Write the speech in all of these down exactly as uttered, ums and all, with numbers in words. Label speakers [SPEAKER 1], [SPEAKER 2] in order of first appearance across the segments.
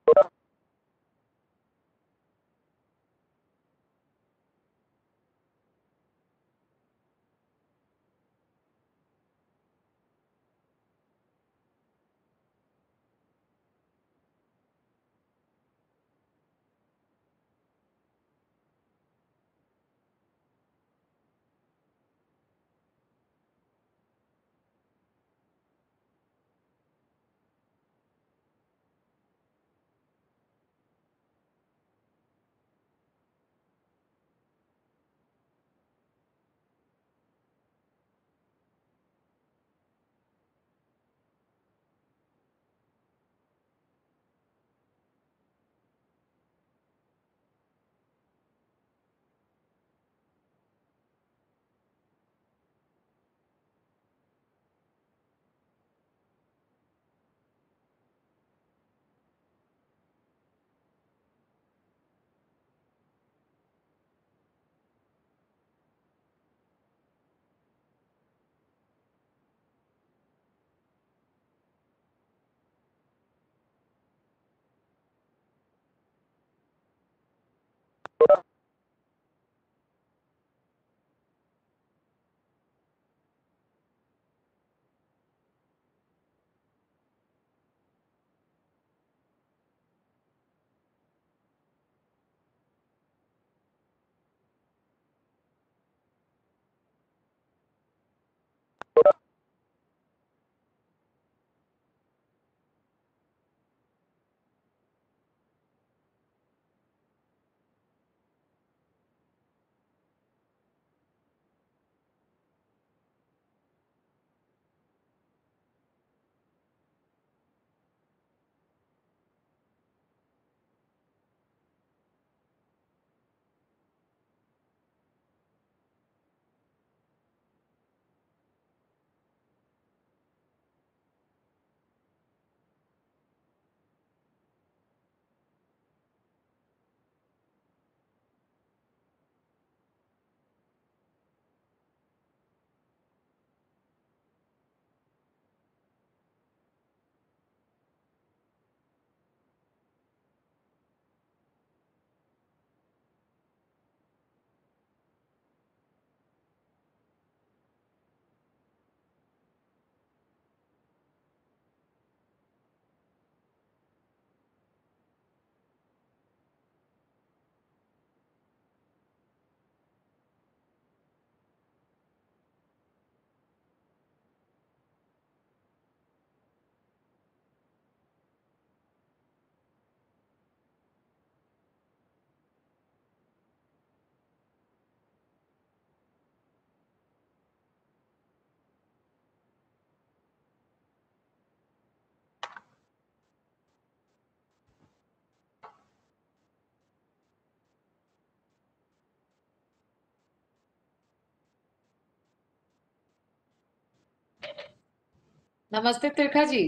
[SPEAKER 1] नमस्ते त्रिखा जी।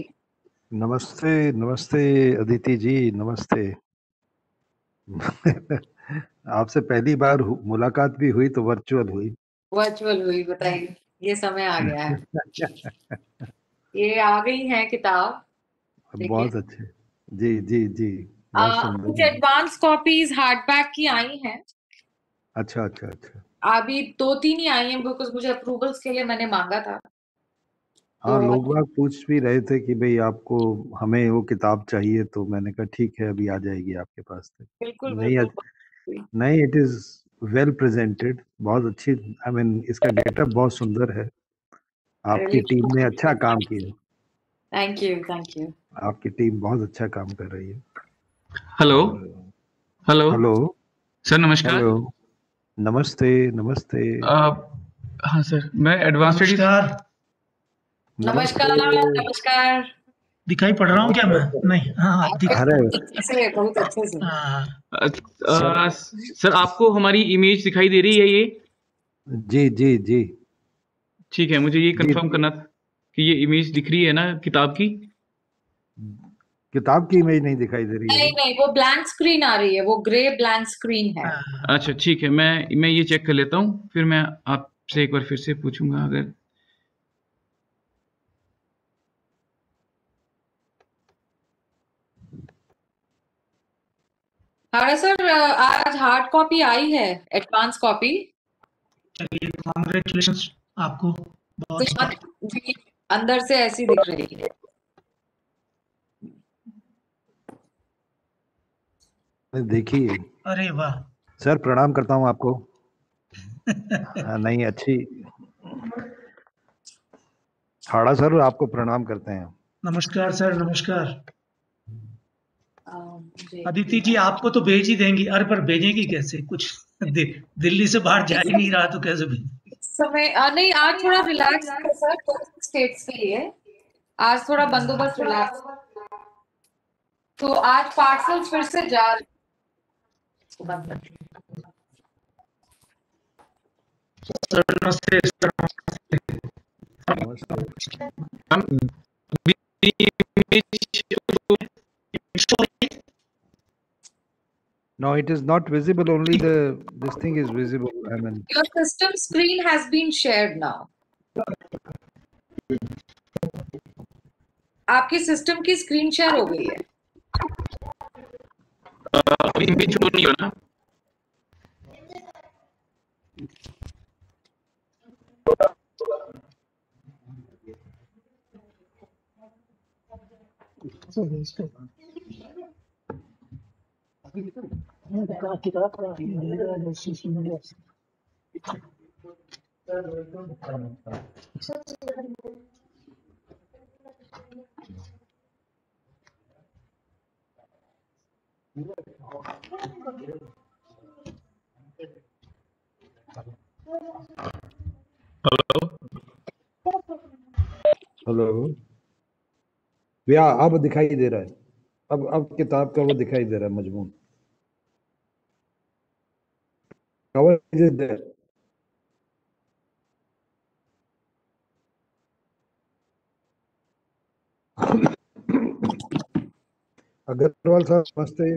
[SPEAKER 2] नमस्ते नमस्ते अदिति जी, नमस्ते। आपसे पहली बार हु- मुलाकात भी हुई तो वर्चुअल हुई।
[SPEAKER 1] वर्चुअल हुई, बताइए, ये समय आ गया है। ये आ गई है किताब, देखिए।
[SPEAKER 2] बहुत अच्छे। जी जी जी,
[SPEAKER 1] आ,
[SPEAKER 2] बहुत
[SPEAKER 1] कुछ
[SPEAKER 2] सुंदर।
[SPEAKER 1] एडवांस कॉपीज हार्डबैक की आई हैं।
[SPEAKER 2] अच्छा अच्छा अच्छा।
[SPEAKER 1] अभी दो तीन ही आई हैं, बिकॉज मुझे अप्रूवल्स के लिए मैंने मांगा था।
[SPEAKER 2] हाँ,
[SPEAKER 1] तो
[SPEAKER 2] लोग बाग पूछ भी रहे थे कि भाई आपको, हमें वो किताब चाहिए, तो मैंने कहा ठीक है, अभी आ जाएगी आपके पास तक।
[SPEAKER 1] बिल्कुल
[SPEAKER 2] नहीं
[SPEAKER 1] बिल्कुल।
[SPEAKER 2] अच- नहीं, इट इज वेल प्रेजेंटेड, बहुत अच्छी। आई मीन इसका गेटअप बहुत सुंदर है। आपकी टीम ने अच्छा काम किया।
[SPEAKER 1] Thank you thank you.
[SPEAKER 2] आपकी टीम बहुत अच्छा काम कर रही है।
[SPEAKER 3] हेलो
[SPEAKER 2] और
[SPEAKER 3] हेलो
[SPEAKER 2] हेलो
[SPEAKER 3] सर, नमस्कार।
[SPEAKER 2] हेलो, नमस्ते नमस्ते।
[SPEAKER 3] अ, हाँ सर, मैं एडवांस स्टडीज।
[SPEAKER 4] नमस्कार।
[SPEAKER 1] नमस्कार नमस्कार।
[SPEAKER 4] दिखाई पड़ रहा हूँ क्या मैं? नहीं, हाँ हाँ, दिख
[SPEAKER 2] अरे
[SPEAKER 1] बहुत अच्छे से, बहुत अच्छे से।
[SPEAKER 4] हाँ,
[SPEAKER 3] अ, अ, सर, आपको हमारी इमेज दिखाई दे रही है ये?
[SPEAKER 2] जी जी जी
[SPEAKER 3] ठीक है, मुझे ये
[SPEAKER 2] जी।
[SPEAKER 3] कंफर्म करना था कि ये इमेज दिख रही है ना किताब की?
[SPEAKER 2] किताब की इमेज नहीं दिखाई दे रही है
[SPEAKER 1] नहीं
[SPEAKER 2] अभी।
[SPEAKER 1] नहीं, वो ब्लैंक स्क्रीन आ रही है, वो ग्रे ब्लैंक स्क्रीन है।
[SPEAKER 4] हाँ।
[SPEAKER 3] अच्छा ठीक है, मैं मैं ये चेक कर लेता हूँ, फिर मैं आपसे एक बार फिर से पूछूंगा अगर।
[SPEAKER 1] हाँ सर, आज हार्ड कॉपी आई है, एडवांस कॉपी।
[SPEAKER 4] चलिए, कॉन्ग्रेचुलेशंस आपको, बहुत
[SPEAKER 1] तो जी, अंदर से ऐसी दिख रही है।
[SPEAKER 2] देखिए,
[SPEAKER 4] अरे वाह
[SPEAKER 2] सर प्रणाम करता हूँ आपको। हाँ, नहीं अच्छी। हाड़ा सर आपको प्रणाम करते हैं।
[SPEAKER 4] नमस्कार सर, नमस्कार।
[SPEAKER 1] अम, जी।
[SPEAKER 4] अदिति जी आपको तो भेज ही देंगी, अरे पर भेजेंगी कैसे? कुछ दि, दिल्ली से बाहर जा ही नहीं रहा तो कैसे भेज?
[SPEAKER 1] इस समय आ, नहीं, आज थोड़ा रिलैक्स है सर, दो स्टेट्स के लिए आज थोड़ा बंदोबस्त रिलैक्स, तो आज पार्सल फिर से जा रहे।
[SPEAKER 4] सर नमस्ते, सर
[SPEAKER 2] नमस्ते।
[SPEAKER 3] हम
[SPEAKER 2] No, it is not visible. Only the this thing is visible. I mean,
[SPEAKER 1] Your system screen has been shared now. आपके सिस्टम की स्क्रीन शेयर हो गई है।
[SPEAKER 3] अभी इमेज शो नहीं हो ना। Hello
[SPEAKER 2] hello. या अब दिखाई दे रहा है। अब अब किताब का वो दिखाई दे रहा है मजमून। Cover is there. अग्रवाल साहब नमस्ते।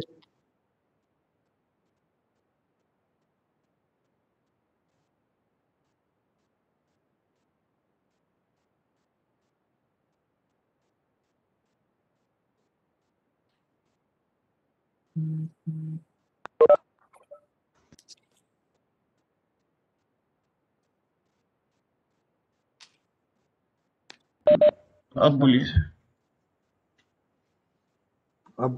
[SPEAKER 3] अब बोलिए।
[SPEAKER 2] अब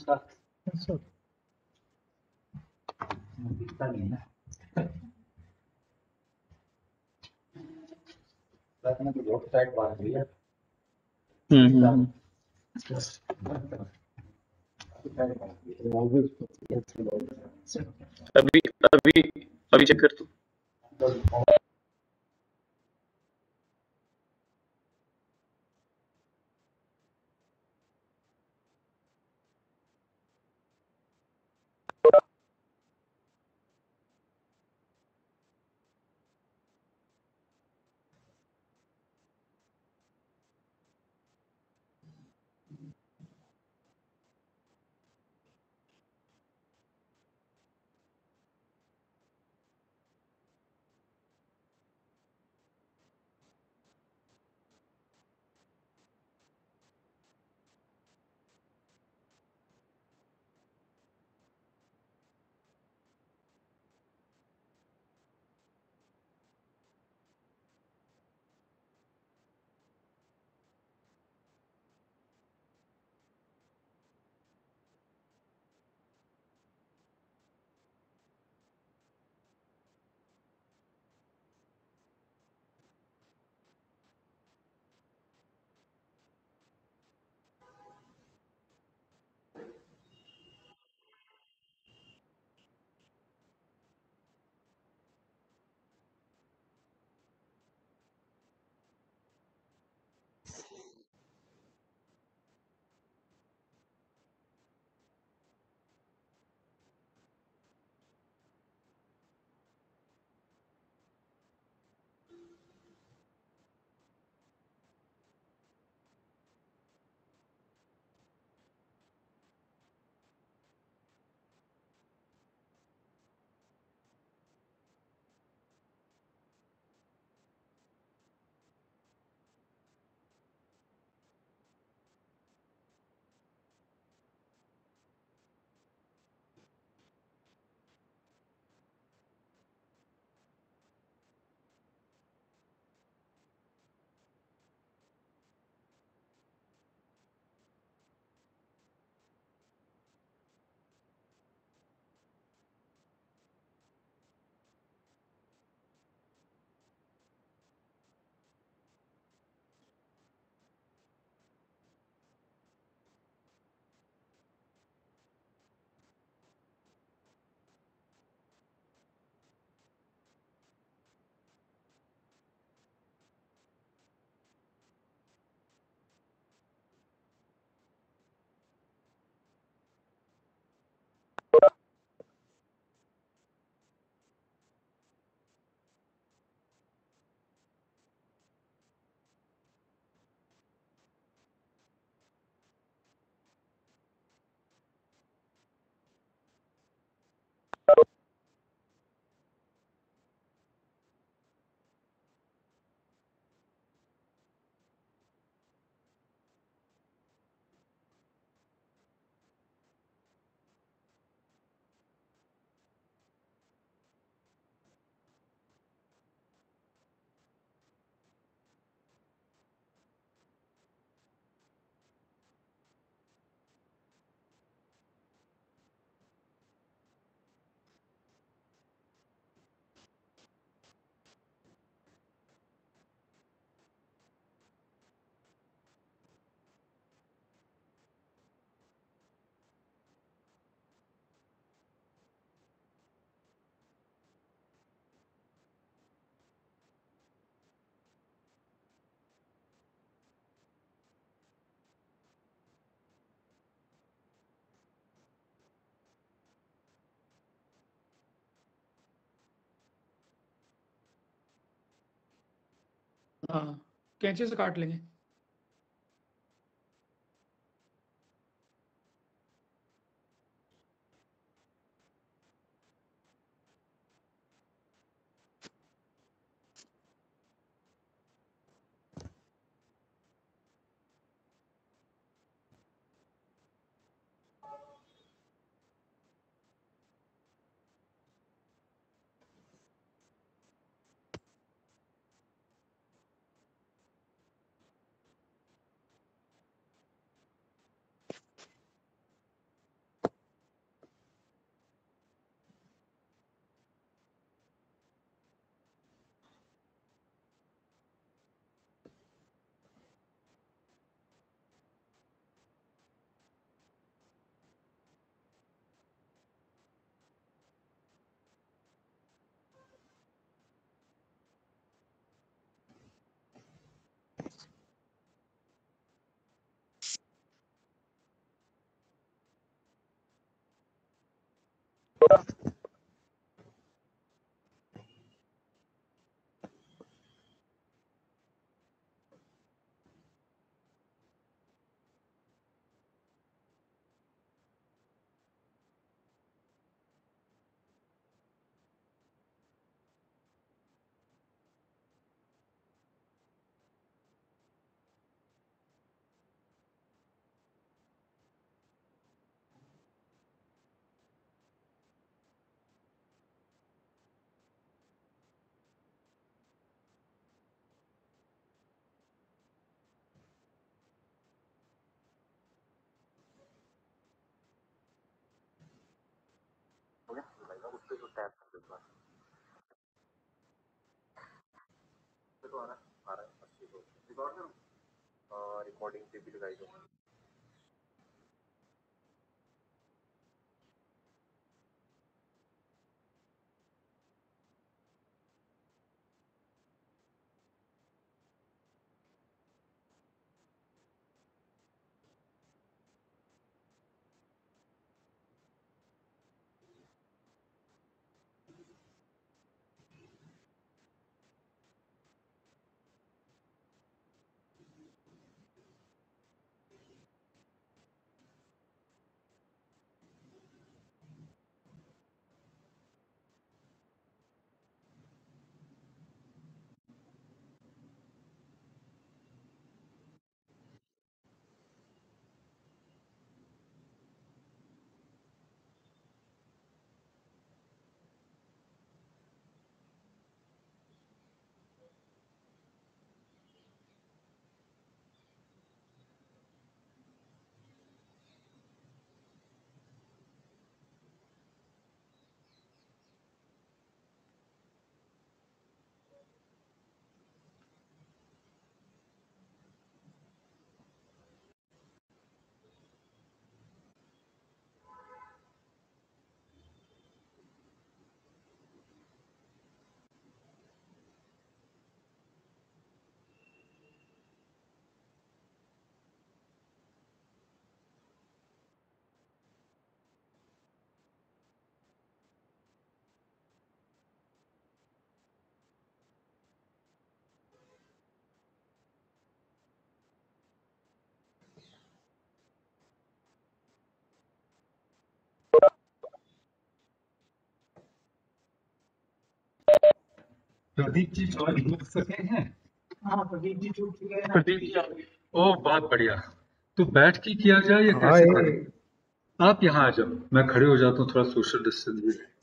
[SPEAKER 3] हम्म हम्म अभी अभी अभी चेक कर तू।
[SPEAKER 5] हाँ, कैंची से काट लेंगे।
[SPEAKER 6] प्रदीप जी ज्वाइन हो सके हैं?
[SPEAKER 4] हाँ, प्रदीप जी जुड़ चुके हैं।
[SPEAKER 6] प्रदीप जी ओ बहुत बढ़िया। तो बैठ के किया जाए या कैसे
[SPEAKER 2] हाय
[SPEAKER 6] करें? आप यहाँ आ जाओ, मैं खड़े हो जाता हूँ, थोड़ा सोशल डिस्टेंस भी रहे।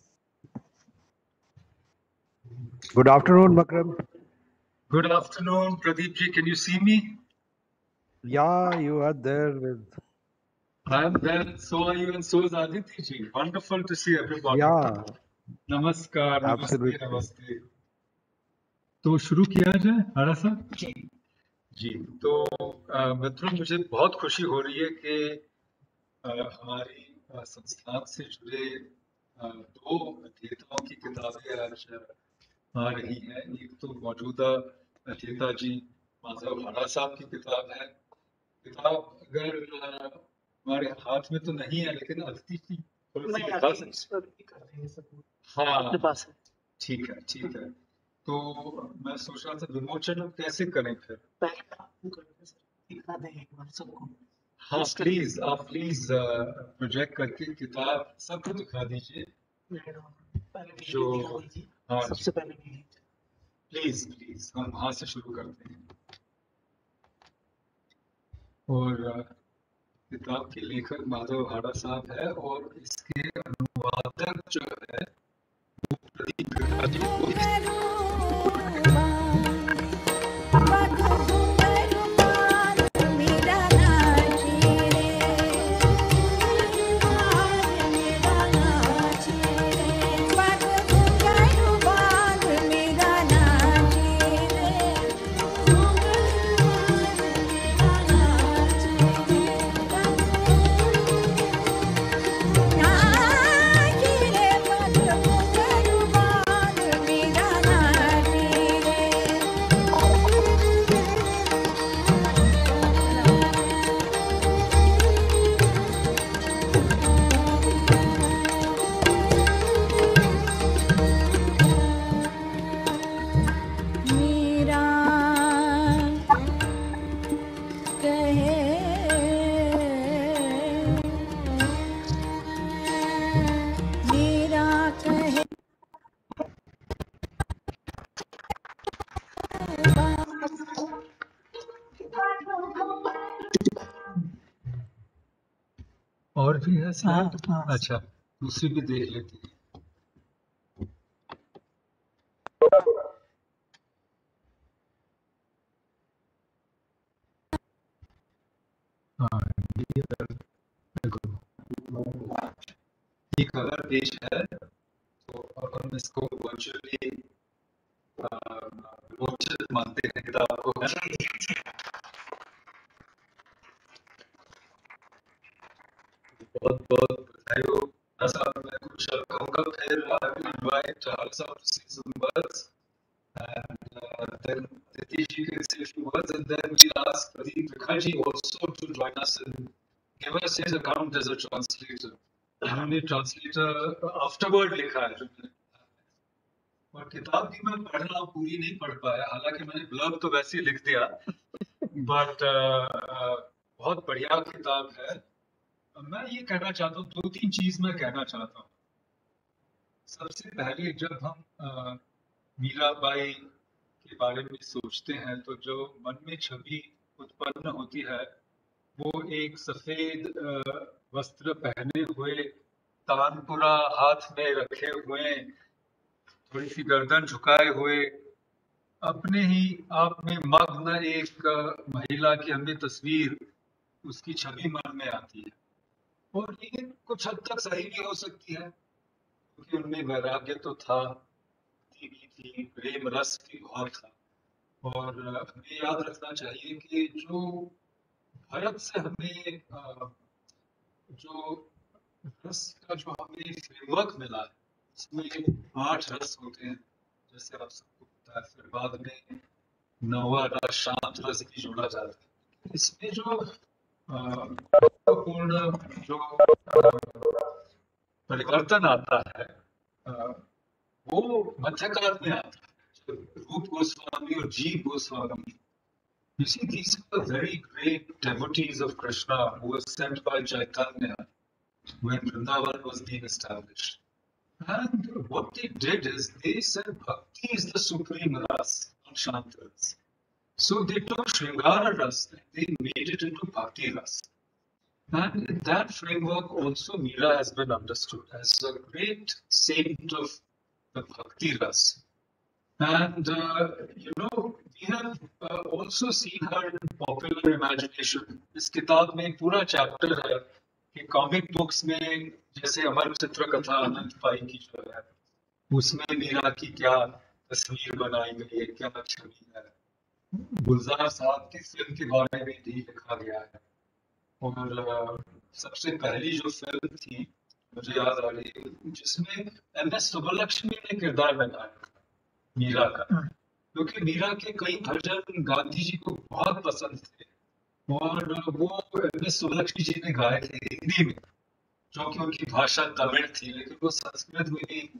[SPEAKER 2] Good afternoon Makram
[SPEAKER 6] good afternoon Pradeep ji, can you see me?
[SPEAKER 2] Yeah you are there with
[SPEAKER 6] I am there, so are you, and so is Aditya ji. Wonderful to see everybody.
[SPEAKER 2] Yeah
[SPEAKER 6] नमस्कार, नमस्ते,
[SPEAKER 2] एब्सोल्युटली
[SPEAKER 6] नमस्ते। तो शुरू किया जाए हरा सा?
[SPEAKER 4] जी
[SPEAKER 6] जी, तो अ, मित्रों, मुझे बहुत खुशी हो रही है कि अ, हमारी अ, संस्थान से जुड़े अ, दो अध्येताओं की किताबें आज आ रही हैं। एक तो मौजूदा अध्येता जी माधव हरा साहब की किताब है। किताब अगर अ, हमारे हाथ में तो नहीं है, लेकिन अदिति जी थोड़ी सी
[SPEAKER 4] मैं
[SPEAKER 6] दिखा
[SPEAKER 4] आगे
[SPEAKER 6] सकते?
[SPEAKER 4] इस पर भी कर देंगे सब।
[SPEAKER 6] हाँ
[SPEAKER 4] अपने पास है।
[SPEAKER 6] ठीक है, ठीक है। तो मैं सोच रहा था विमोचन हम कैसे करें फिर।
[SPEAKER 4] पहले आपको करना सर, दिखा दें एक बार सबको।
[SPEAKER 6] हाँ प्लीज, आप प्लीज प्रोजेक्ट करके किताब सबको दिखा दीजिए।
[SPEAKER 4] पहले
[SPEAKER 6] जो
[SPEAKER 4] वीडियो दिखा दीजिए,
[SPEAKER 6] हाँ
[SPEAKER 4] सबसे पहले वीडियो।
[SPEAKER 6] प्लीज प्लीज हम वहां से शुरू करते हैं। और अ, किताब के लेखक माधव हाड़ा साहब है और इसके अनुवादक जो है प्रदीप त्रिपाठी को और भी है
[SPEAKER 4] हाँ,
[SPEAKER 6] स्लाइड।
[SPEAKER 4] हाँ।
[SPEAKER 6] अच्छा, दूसरी भी देख लेते हैं। हाँ, ये देखो, ये कलर पेज है। तो अब हम इसको वर्चुअली विमोचन मानते हैं किताब को। बहुत बहुत बधाई हो। ऐसा मैं कुछ शब्द कहूँगा, फिर I will invite Charles to say some words, and uh, then Nitish ji can say a few words, and then we'll ask Pradeep Tripathi also to join us and give us his account as a translator. उन्होंने translator afterword लिखा है जो मैंने, और किताब भी मैं पढ़ रहा हूँ, पूरी नहीं पढ़ पाया, हालांकि मैंने ब्लॉग तो वैसे ही लिख दिया, बट बहुत बढ़िया किताब है। मैं ये कहना चाहता हूँ, दो तीन चीज मैं कहना चाहता हूँ। सबसे पहले जब हम अ, मीराबाई के बारे में सोचते हैं तो जो मन में छवि उत्पन्न होती है वो एक सफेद अ, वस्त्र पहने हुए, तानपुरा हाथ में रखे हुए, थोड़ी सी गर्दन झुकाए हुए, अपने ही आप में मग्न एक अ, महिला की हमें तस्वीर, उसकी छवि मन में आती है। और ये कुछ हद तक सही भी हो सकती है, क्योंकि उनमें वैराग्य तो था, भक्ति भी थी, प्रेम रस भी बहुत था। और अ, हमें याद रखना चाहिए कि जो भारत से हमें अ, जो रस का जो हमें फ्रेमवर्क मिला है, इसमें आठ रस होते हैं, जैसे आप सबको पता है। फिर बाद में नौवा रस, शांत रस भी जोड़ा जाता है। इसमें जो महत्वपूर्ण जो अ, परिवर्तन आता है अ, वो मध्यकाल में आता है। रूप गोस्वामी और जीव Goswami, you see, these were very great devotees of Krishna who were sent by Chaitanya when Vrindavan was being established. And what they did is they said bhakti is the supreme ras, not shanta ras. So they took Shringara ras and they made it into bhakti ras. And in that framework also Meera has been understood as a great saint of the bhakti ras. And uh, you know, we have uh, also seen her in popular imagination. इस किताब में एक पूरा chapter है कि comic books में जैसे अमर चित्र कथा अनंत पाई की जो है, उसमें मीरा की क्या तस्वीर बनाई गई है, क्या छवि है। गुलजार साहब की फिल्म के बारे में भी लिखा गया है। और uh, सबसे पहली जो फिल्म थी मुझे याद आ रही है, जिसमें एम एस सुब्बलक्ष्मी ने किरदार बनाया मीरा का, क्योंकि मीरा के कई भजन गांधी जी को बहुत पसंद थे और वो एम एस सुब्बलक्ष्मी जी ने गाए थे हिंदी में, जो कि उनकी भाषा तमिल थी, लेकिन वो संस्कृत में भी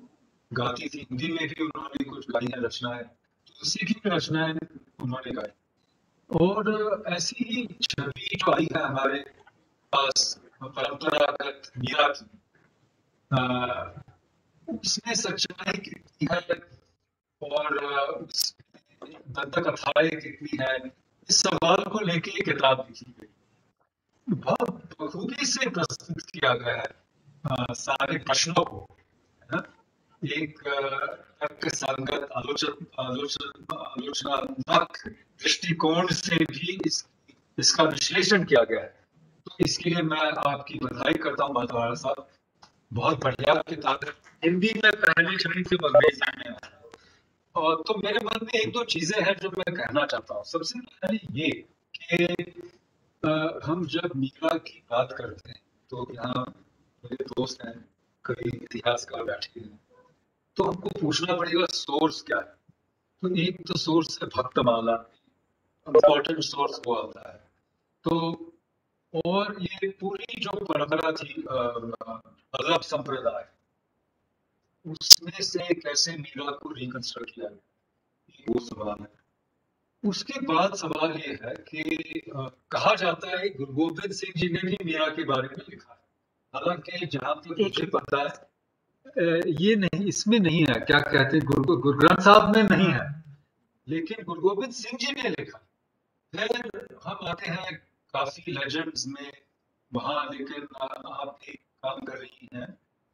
[SPEAKER 6] गाती थी, हिंदी में भी उन्होंने कुछ गाई हैं रचनाएं, तुलसी की भी रचनाएं उन्होंने गाई। और ऐसी ही छवि जो आई है हमारे पास परंपरागत मीरा की, आ, उसमें सच्चाई कितनी है और उस दंत कथाएं कितनी है, इस सवाल को लेके ये किताब लिखी गई। बहुत बखूबी से प्रस्तुत किया गया है आ, सारे प्रश्नों को, है ना? एक तर्क संगत आलोचन आलोचन आलोचनात्मक दृष्टिकोण से भी इस इसका विश्लेषण किया गया है। तो इसके लिए मैं आपकी बधाई करता हूँ बादवाड़ा साहब, बहुत बढ़िया किताब है। हिंदी में पहले छवि से अंग्रेजी में है। और तो मेरे मन में एक दो चीजें हैं जो मैं कहना चाहता हूँ। सबसे पहले ये कि हम जब मीरा की बात करते हैं तो यहाँ मेरे दोस्त हैं, कई इतिहासकार बैठे हैं, तो हमको पूछना पड़ेगा सोर्स क्या है। तो एक तो सोर्स है भक्तमाला, इम्पोर्टेंट सोर्स वो आता है। तो और ये पूरी जो परंपरा थी अरब संप्रदाय, उसमें से कैसे मीरा को रिकंस्ट्रक्ट किया गया, वो सवाल है। उसके बाद सवाल ये है कि आ, कहा जाता है गुरु गोबिंद सिंह जी ने भी मीरा के बारे में लिखा है। हालांकि जहां तक मुझे पता है ये नहीं, इसमें नहीं है, क्या कहते हैं, गुरु गुरु ग्रंथ साहब में नहीं है, लेकिन गुरु गोबिंद सिंह जी ने लिखा। फिर हम आते हैं काफी लेजेंड्स में वहां, लेकिन आप एक काम कर रही हैं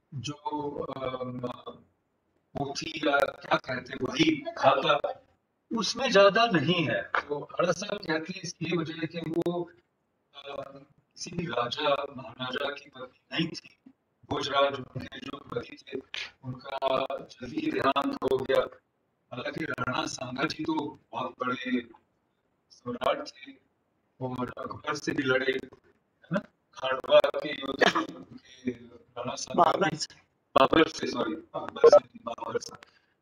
[SPEAKER 6] जो पोथी या क्या कहते हैं वही खाता, उसमें ज्यादा नहीं है। तो हड़ा साहब कहते हैं इसलिए वजह है कि वो किसी भी राजा महाराजा की पत्नी नहीं थी। भोजराज उनके जो पति थे उनका जल्दी देहांत हो गया। हालांकि राणा सांगा जी तो बहुत बड़े सम्राट थे और अकबर से भी लड़े, है ना? खांडवा के युद्ध के राणा सांगा बाबर से सॉरी बाबर से बाबर से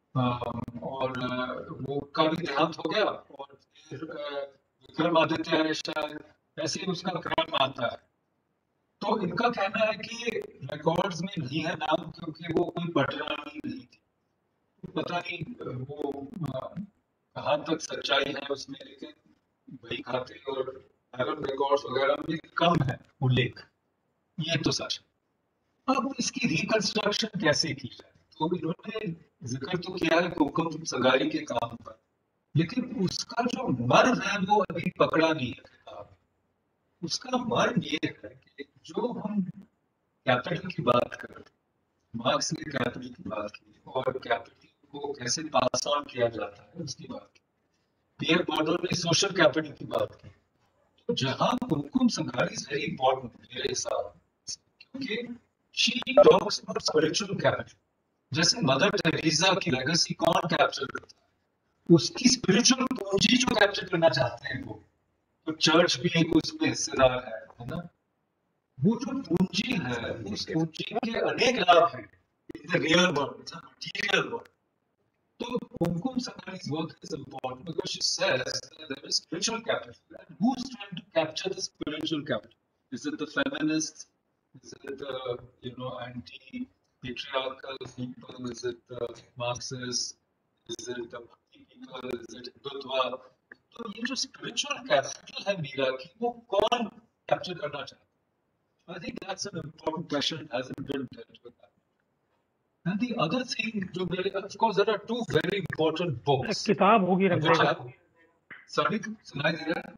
[SPEAKER 6] और वो का भी देहांत हो गया। और फिर विक्रमादित्य है शायद, ऐसे ही उसका क्रम आता है। तो इनका कहना है कि रिकॉर्ड्स में नहीं है नाम, क्योंकि वो कोई पटरानी नहीं थी। पता नहीं वो कहाँ तक सच्चाई है उसमें, लेकिन वही खाते और अरब रिकॉर्ड्स वगैरह में कम है उल्लेख, ये तो सच है। अब इसकी रिकंस्ट्रक्शन कैसे की जाए, तो इन्होंने जिक्र तो किया है कोकम सगाई के काम पर, लेकिन उसका जो मर्म है वो अभी पकड़ा नहीं है किताब। उसका मर्म ये है कि जो हम कैपिटल की बात कर रहे, मार्क्स ने कैपिटल की बात की और कैपिटल को कैसे पास ऑन किया जाता है उसकी बात की, पियर बॉर्डर ने सोशल कैपिटल की बात की। तो जहां Kumkum Sangari is very important मेरे हिसाब से, क्योंकि she talks about spiritual capital. जैसे मदर टेरेसा की लेगेसी कौन कैप्चर करता है, उसकी स्पिरिचुअल पूंजी जो कैप्चर करना चाहते हैं वो, तो चर्च भी एक उसमें हिस्सेदार है, है ना? वो जो पूंजी है, उस पूंजी के अनेक लाभ हैं in the real world, material world. तो Kumkum संगारी's work is important because she says that there is spiritual capital, and who's trying to capture the spiritual capital? Is it the feminists? Is it the you know anti-patriarchal people? Is it the Marxists? Is it the Bhakti people? Is it Hindutva? तो ये जो spiritual capital है मीरा की, वो कौन capture करना चाहता है? I think that's an important question, hasn't been dealt with. And the other thing, जो मेरे, of course, there are two very important books.
[SPEAKER 5] किताब होगी रख देगा।
[SPEAKER 6] Sorry, सुनाई दे रहा है?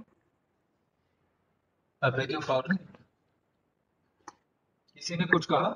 [SPEAKER 6] I beg your pardon. किसी ने कुछ कहा?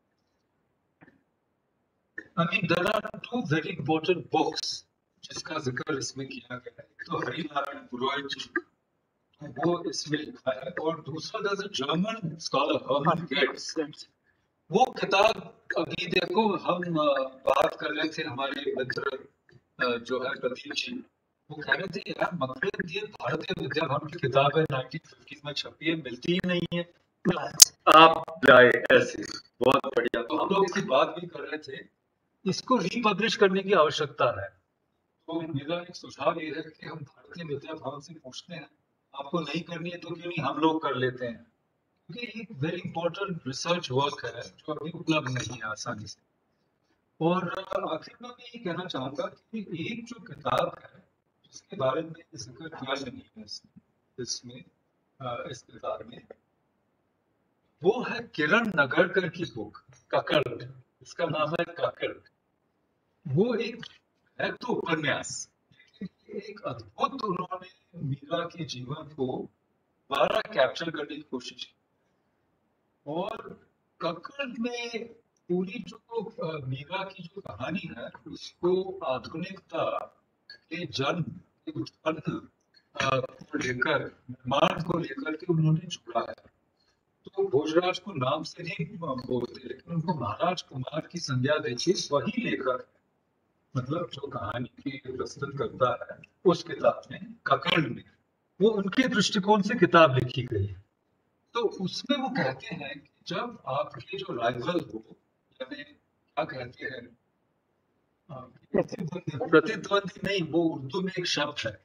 [SPEAKER 6] I mean, there are two very important books जिसका जिक्र इसमें किया गया है। तो हरिनारायण पुरोहित जी, वो इसमें लिखा है, और दूसरा there's a German scholar Hermann Goetz, वो किताब अभी देखो हम बात कर रहे थे, हमारे मित्र जो है प्रदीप जी, वो कह रहे थे यार मकबूल ये भारतीय विद्या भवन की किताब है नाइनटीन फिफ्टीज़ में छपी है, मिलती ही नहीं है, आप लाए ऐसे, बहुत बढ़िया। तो हम लोग इसकी बात भी कर रहे थे, इसको रीपब्लिश करने की आवश्यकता है। तो मेरा एक सुझाव ये है कि हम भारतीय विद्या भवन से पूछते हैं, आपको नहीं करनी है तो क्यों नहीं हम लोग कर लेते हैं, क्योंकि एक वेरी इंपॉर्टेंट रिसर्च वर्क है जो अभी उपलब्ध नहीं है आसानी से। और आखिर में मैं ये कहना चाहूंगा कि एक जो किताब है जिसके बारे में जिक्र किया नहीं है इसमें इसमें अ, इस किताब में, वो है किरण नगरकर की बुक ककड़। इसका नाम है ककड़। वो एक है तो उपन्यास, लेकिन एक अद्भुत उन्होंने मीरा के जीवन को दोबारा कैप्चर करने की कोशिश की। और ककड़ में पूरी जो अ, मीरा की जो कहानी है उसको आधुनिकता के जन्म के उत्पन्न अ, को लेकर, निर्माण को लेकर के उन्होंने जोड़ा है। तो भोजराज को नाम से नहीं बोलते, लेकिन उनको महाराज कुमार की संज्ञा देके वही लेकर, मतलब जो कहानी की प्रस्तुत करता है उस किताब में ककड़ में, वो उनके दृष्टिकोण से किताब लिखी गई है। तो उसमें वो कहते हैं कि जब आपके जो राइवल हो, यानी क्या कहते हैं, अ, प्रतिद्वंदी प्रतिद्वंदी नहीं, वो उर्दू में एक शब्द है,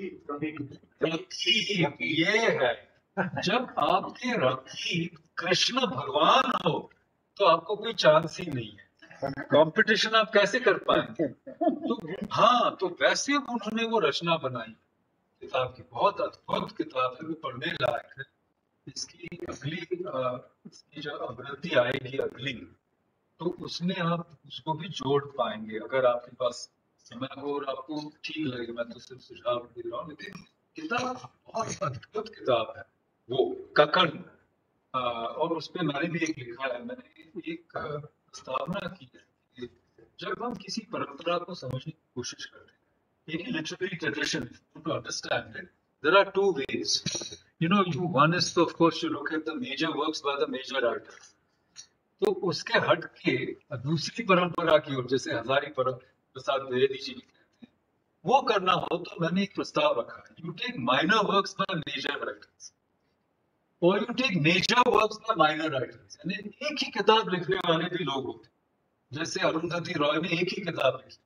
[SPEAKER 6] रकीब, ये है। जब आपके रकीब कृष्ण भगवान हो तो आपको कोई चांस ही नहीं है, कंपटीशन आप कैसे कर पाएंगे। तो हाँ, तो वैसे उन्होंने वो रचना बनाई किताब की, बहुत अद्भुत किताब है, वो पढ़ने लायक है। इसकी अगली अ, इसकी जो आवृत्ति आएगी अगली, तो उसमें आप उसको भी जोड़ पाएंगे अगर आपके पास समय हो और आपको ठीक लगे। मैं तो सिर्फ सुझाव दे रहा हूँ, लेकिन किताब बहुत अद्भुत किताब है वो ककड़। अ, और उस पे मैंने भी एक लिखा है, मैंने एक अ, प्रस्तावना की है कि जब हम किसी परंपरा को समझने की कोशिश करते हैं, एक literary tradition, to understand it, there are two ways. You know, you one is to, of course, you look at the major works by the major writers. तो उसके हट के दूसरी परंपरा की ओर, जैसे हजारी परम प्रसाद द्विवेदी जी कहते हैं, वो करना हो तो मैंने एक प्रस्ताव रखा है, you take minor works by major writers और you take major works by minor writers. यानी एक ही किताब लिखने वाले भी लोग होते हैं, जैसे अरुंधति रॉय ने एक ही किताब लिखी,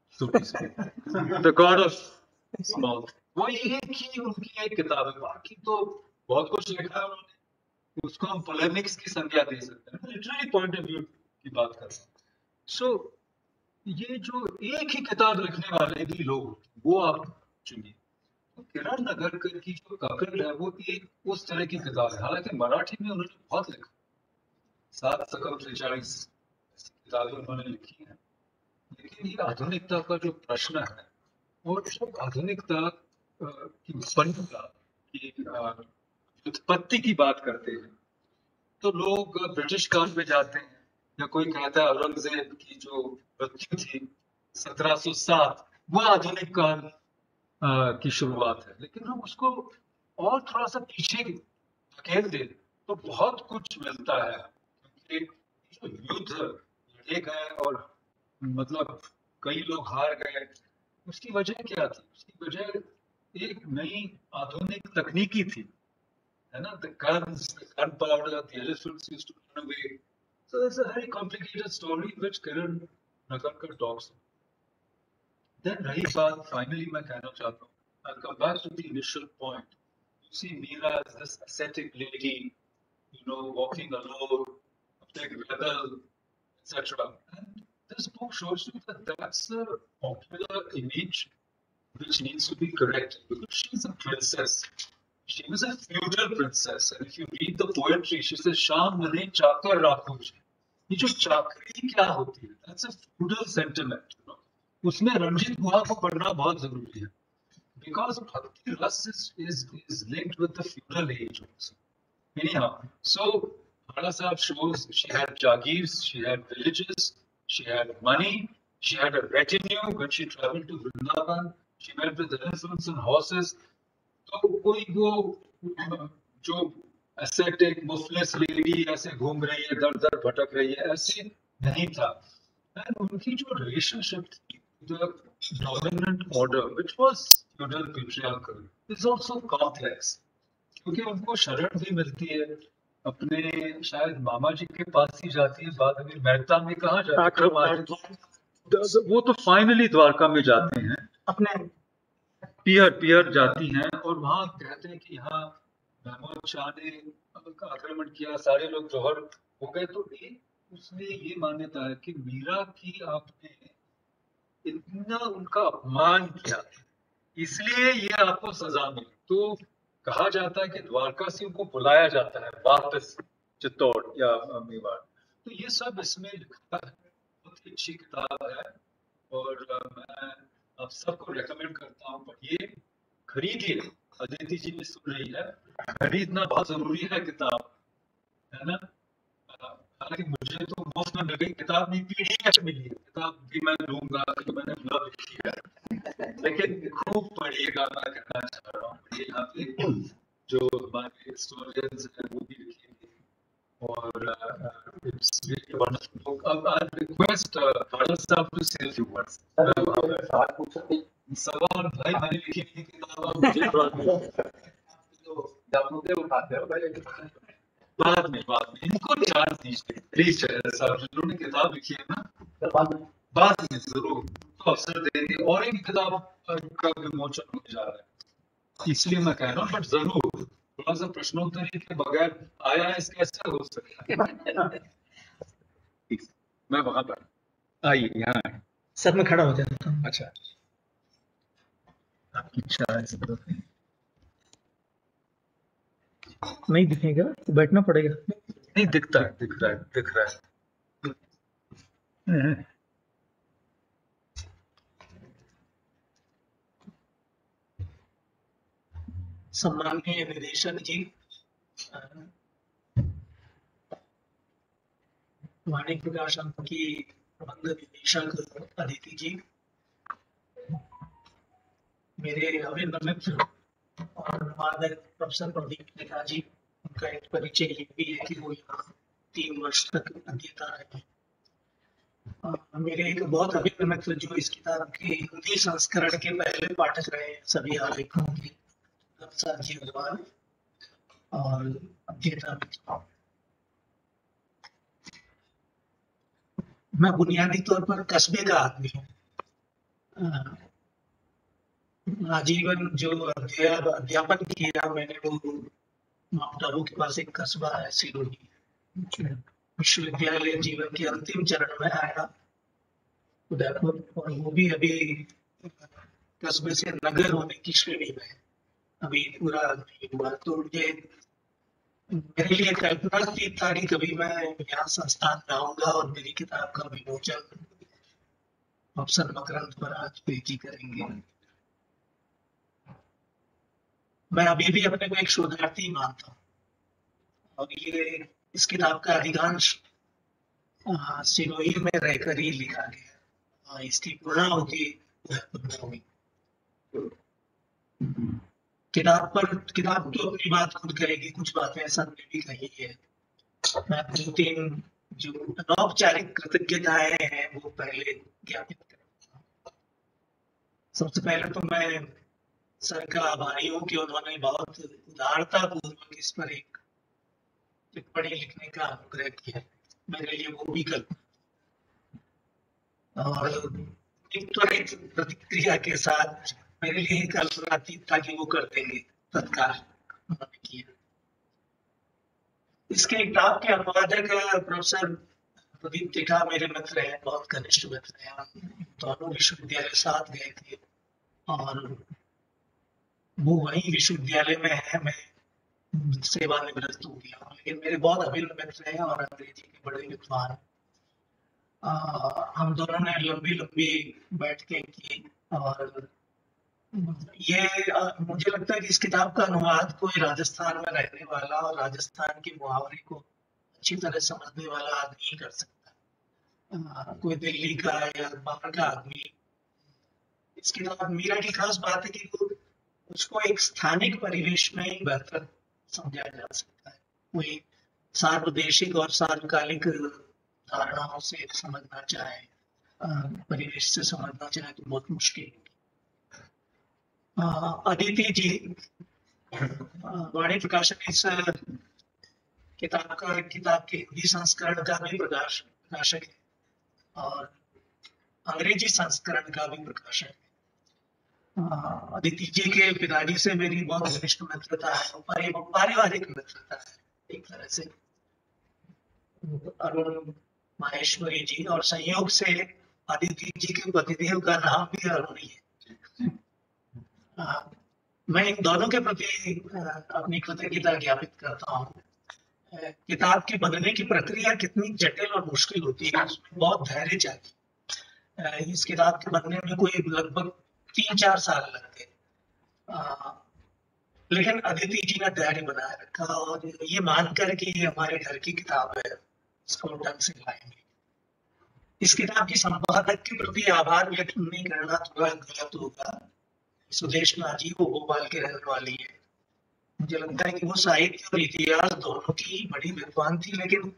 [SPEAKER 6] द गॉड ऑफ स्मॉल, वो एक ही उनकी एक किताब है, बाकी तो बहुत कुछ लिखा है उन्होंने, उसको हम पोलेमिक्स की संज्ञा दे सकते हैं, लिटरेरी पॉइंट ऑफ व्यू की बात कर रहे हैं। सो ये जो एक ही किताब लिखने वाले भी लोग, वो आप चुनिए। तो किरण नगरकर की जो ककड़ है वो एक उस तरह की किताब है। हालांकि मराठी में उन्होंने बहुत लिखा, सात सकल त्रिचालीस किताबें उन्होंने लिखी हैं, लेकिन ये आधुनिकता का जो प्रश्न है और जो आधुनिकता अ, की उत्पन्नता की अ, उत्पत्ति की बात करते हैं, तो लोग ब्रिटिश काल में जाते हैं, या कोई कहता है औरंगजेब की जो मृत्यु थी सत्रह सौ सात, वो आधुनिक काल अ, की शुरुआत है। लेकिन हम उसको और थोड़ा सा पीछे धकेल दें तो बहुत कुछ मिलता है, क्योंकि जो युद्ध लड़े गए और मतलब कई लोग हार गए, उसकी वजह क्या थी? उसकी वजह एक नई आधुनिक तकनीकी थी, है ना, the guns, the gunpowder, the elephants used to run away. So it's a very complicated story which Kiran Nagarkar talks about. Then रही बात, finally मैं कहना चाहता हूँ, I'll come back to the initial point. You see Meera as this ascetic lady, you know, walking alone, a big rebel, et cetera. And this book shows you that that's a popular image which needs to be corrected, because she's a princess. She was a feudal princess, and if you read the poetry, she says, "Sham mane chakar rakho ji." ये जो चाकरी क्या होती है? That's a feudal sentiment. You know? उसमें रणजीत गुहा को पढ़ना बहुत जरूरी है, because Bhakti Ras is, is, is linked with the feudal age also. Anyhow, so Bhala Sahib shows she had jagirs, she had villages, she had money, she had a retinue when she traveled to Vrindavan. She went with elephants and horses. तो कोई वो जो ascetic मुफलिस lady ऐसे घूम रही है, दर दर भटक रही है, ऐसे नहीं था। And उनकी जो relationship थी, the dominant order, which was feudal patriarchal, is also complex. क्योंकि उनको शरण भी मिलती है, अपने शायद मामा जी के पास ही जाती है, बाद में मेहता में कहाँ जाती है, वो तो फाइनली द्वारका में जाते हैं, अपने पियर पियर जाती हैं, और वहां कहते हैं कि यहाँ महमूद शाह ने आक्रमण किया, सारे लोग जौहर हो गए। तो एक उसमें ये मान्यता है कि मीरा की आपने इतना उनका अपमान किया, इसलिए ये आपको सजा मिली। तो कहा जाता है कि द्वारकासियों को बुलाया जाता है वापस चित्तौड़ या मेवाड़। तो ये सब इसमें लिखा है, बहुत ही अच्छी किताब है और मैं आप सबको रेकमेंड करता हूँ, पढ़िए, खरीदिए। अदिति जी भी सुन रही है, खरीदना बहुत जरूरी है किताब, है ना। हालांकि मुझे तो मुफ्त में मिल गई किताब, नहीं पीडीएफ मिली है, किताब भी मैं लूंगा तो मैंने लव लिखी है, लेकिन खूब पढ़िएगा, मैं कहना चाह रहा हूँ। यहाँ पे जो हमारे हिस्टोरियंस हैं वो भी लिखेंगे और इट्स रियली वंडरफुल बुक। अब आई रिक्वेस्ट फादर साहब टू से फ्यू वर्ड्स। सवाल भाई मैंने लिखी थी किताब, आप मुझे तो उठाते हो पहले बाद में बाद में इनको चार्ज दीजिए प्लीज साहब, जिन्होंने किताब लिखी है ना बाद में जरूर तो अवसर देंगे, और एक किताब का विमोचन होने जा रहा है, इसलिए मैं कह रहा हूँ। बट जरूर थोड़ा सा प्रश्नोत्तरी के बगैर आया इस कैसे हो सकता है। मैं वहां पर आइए, यहाँ आए
[SPEAKER 4] सर मैं खड़ा हो जाता हूँ।
[SPEAKER 6] अच्छा आपकी इच्छा है,
[SPEAKER 4] नहीं दिखेगा तो बैठना पड़ेगा।
[SPEAKER 6] नहीं दिखता है, दिख रहा है, दिख रहा है।
[SPEAKER 4] सम्माननीय निदेशक जी, वाणी प्रकाशन की प्रबंध निदेशक अदिति जी, मेरे अभिन्न मित्र और अनुवादक प्रोफेसर प्रदीप त्रिखा जी, उनका एक परिचय ये भी है कि वो यहाँ तीन वर्ष तक अध्येता रहे। मेरे एक बहुत अभिन्न मित्र जो इस किताब के हिंदी संस्करण के पहले पाठक रहे, सभी आलेखों के जी अग्रवाल और अध्येता मित्र। मैं बुनियादी तौर पर कस्बे का आदमी हूँ। आजीवन जो अध्यापन किया मैंने वो माउंट आबू के पास एक कस्बा है सिरोही, विश्वविद्यालय जीवन के अंतिम चरण में आया उदयपुर, और वो भी अभी कस्बे से नगर होने की श्रेणी में अभी पूरा नहीं हुआ। तो मुझे मेरे लिए कल्पना की था कि कभी मैं यहाँ संस्थान में आऊंगा और मेरी किताब का विमोचन अफसर मकरंद पर आज पेशी करेंगे। मैं अभी भी अपने को एक शोधार्थी मानता हूँ और ये इस किताब का अधिकांश सिरोही में रहकर ही लिखा गया, इसकी पूर्णाहुति हुई। किताब पर किताब तो अपनी बात खुद करेगी, कुछ बातें सर ने भी कही है। मैं दो तीन जो अनौपचारिक कृतज्ञताएं हैं वो पहले ज्ञापित करूंगा। सबसे पहले तो मैं सर का आभारी हूँ कि उन्होंने बहुत उदारता पूर्वक इस पर एक टिप्पणी लिखने का अनुग्रह किया, मेरे लिए वो भी कल और एक त्वरित प्रतिक्रिया के साथ मेरे लिए कल्पना थी ताकि वो कर देंगे तत्काल, उन्होंने किया। इसके किताब के अनुवादक प्रोफेसर प्रदीप त्रिखा मेरे मित्र हैं, बहुत घनिष्ठ मित्र हैं। दोनों विश्वविद्यालय साथ गए थे और वो वही विश्वविद्यालय में है, मैं सेवानिवृत्त हो गया हूँ, लेकिन मेरे बहुत अभिन्न मित्र हैं और अंग्रेजी के बड़े विद्वान। हम दोनों ने लंबी लंबी बैठकें की और ये आ, मुझे लगता है कि इस किताब का अनुवाद कोई राजस्थान में रहने वाला और राजस्थान के मुहावरे को अच्छी तरह समझने वाला आदमी ही कर सकता है, आ, कोई दिल्ली का या बाहर का आदमी। इस किताब मीरा की खास बात है कि वो उसको एक स्थानिक परिवेश में ही बेहतर समझा जा सकता है। कोई सार्वदेशिक और सार्वकालिक धारणाओं से समझना चाहे, परिवेश से समझना चाहे तो बहुत मुश्किल। अदिति जी वाणी प्रकाशन इस किताब का किताब के हिंदी संस्करण का भी प्रकाश प्रकाशक है और अंग्रेजी संस्करण का भी प्रकाशक है। अदिति जी के पिताजी से मेरी बहुत घनिष्ठ मित्रता है, पारिवारिक मित्रता है एक तरह से। अरुण माहेश्वरी जी, और संयोग से अदिति जी के पतिदेव का नाम भी अरुण ही है। आ, मैं इन दोनों के प्रति अपनी कृतज्ञता ज्ञापित करता हूँ। किताब के बनने की प्रक्रिया कितनी जटिल और मुश्किल होती है, उसमें बहुत धैर्य चाहिए। इस किताब के बनने में कोई लगभग तीन चार साल लगते, लेकिन अदिति जी ने धैर्य बनाए रखा और ये मानकर कि ये हमारे घर की किताब है, इसको ढंग से लाएंगे। इस किताब की संपादक के प्रति आभार व्यक्त नहीं करना थोड़ा गलत होगा। सुदेश नाथ जी वो भोपाल के रहने वाली है। मुझे लगता है कि वो साहित्य और इतिहास दोनों की बड़ी विद्वान थी, लेकिन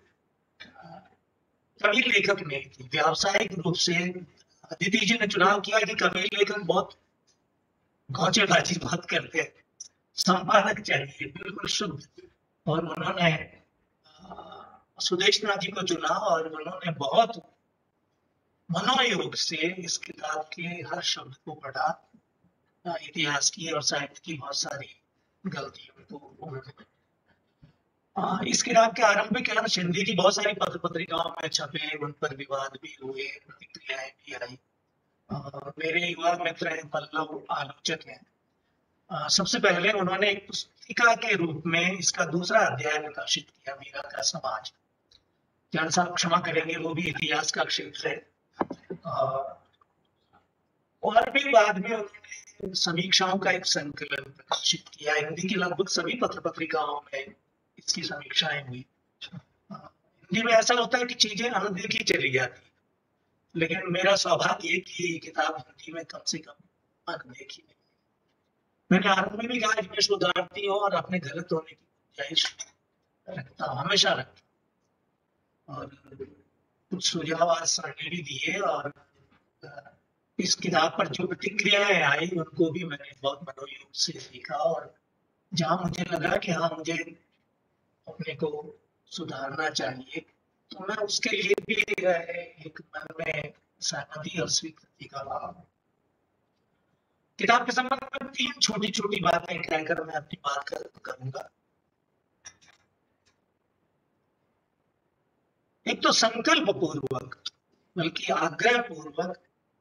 [SPEAKER 4] कवि लेखक नहीं थी। व्यावसायिक रूप से अदिति जी ने चुनाव किया कि कवि लेखक बहुत घोंचेबाजी बात करते हैं, संपादक चाहिए बिल्कुल शुद्ध, और उन्होंने सुदेश नाथ जी को चुना और उन्होंने बहुत मनोयोग से इस किताब के हर शब्द को पढ़ा। इतिहास की और साहित्य की बहुत सारी गलतियों को उन्होंने, इस किताब के आरंभिक अंश हिंदी की बहुत सारी पत्र पत्रिकाओं में छपे, उन पर विवाद भी हुए, प्रतिक्रियाएं भी आई। मेरे युवा मित्र हैं पल्लव आलोचक हैं। आ, सबसे पहले उन्होंने एक पुस्तिका के रूप में इसका दूसरा अध्याय प्रकाशित किया, मीरा का समाज। जान साहब क्षमा करेंगे, वो भी इतिहास का क्षेत्र है। और भी बाद में उन्होंने समीक्षाओं का एक संकलन प्रकाशित किया। हिंदी की लगभग सभी पत्र पत्रिकाओं में इसकी समीक्षाएं हुई। हिंदी में ऐसा होता है कि चीजें अनदेखी चली जाती, लेकिन मेरा सौभाग्य कि ये किताब हिंदी में कम से कम अनदेखी नहीं। मैंने आरंभ में भी कहा कि मैं सुधारती हूँ और अपने गलत होने की गुंजाइश रखता हूँ, हमेशा रखता हूँ। और कुछ सुझाव आज सर ने भी दिए, और इस किताब पर जो प्रतिक्रियाएं आई उनको भी मैंने बहुत मनोयोग से देखा, और जहां मुझे लगा कि हाँ मुझे अपने को सुधारना चाहिए, तो मैं उसके लिए भी एक मन में सहमति और स्वीकृति का भाव। किताब के संबंध में तीन छोटी छोटी बातें कहकर मैं अपनी बात कर, करूंगा। एक तो संकल्प पूर्वक बल्कि आग्रह पूर्वक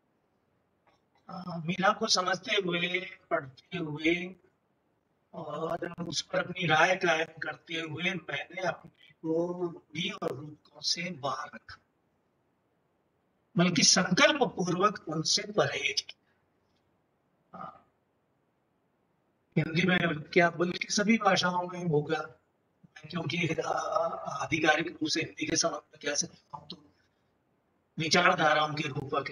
[SPEAKER 4] मीरा को समझते हुए, पढ़ते हुए और उस पर अपनी राय कायम करते हुए मैंने अपने को रूढ़ी और रूपों से बाहर रखा, बल्कि संकल्प पूर्वक उनसे परहेज किया। हिंदी में क्या बल्कि सभी भाषाओं में होगा, क्योंकि आधिकारिक रूप से हिंदी के संबंध में कह सकता हूं तो विचारधाराओं के रूपक है,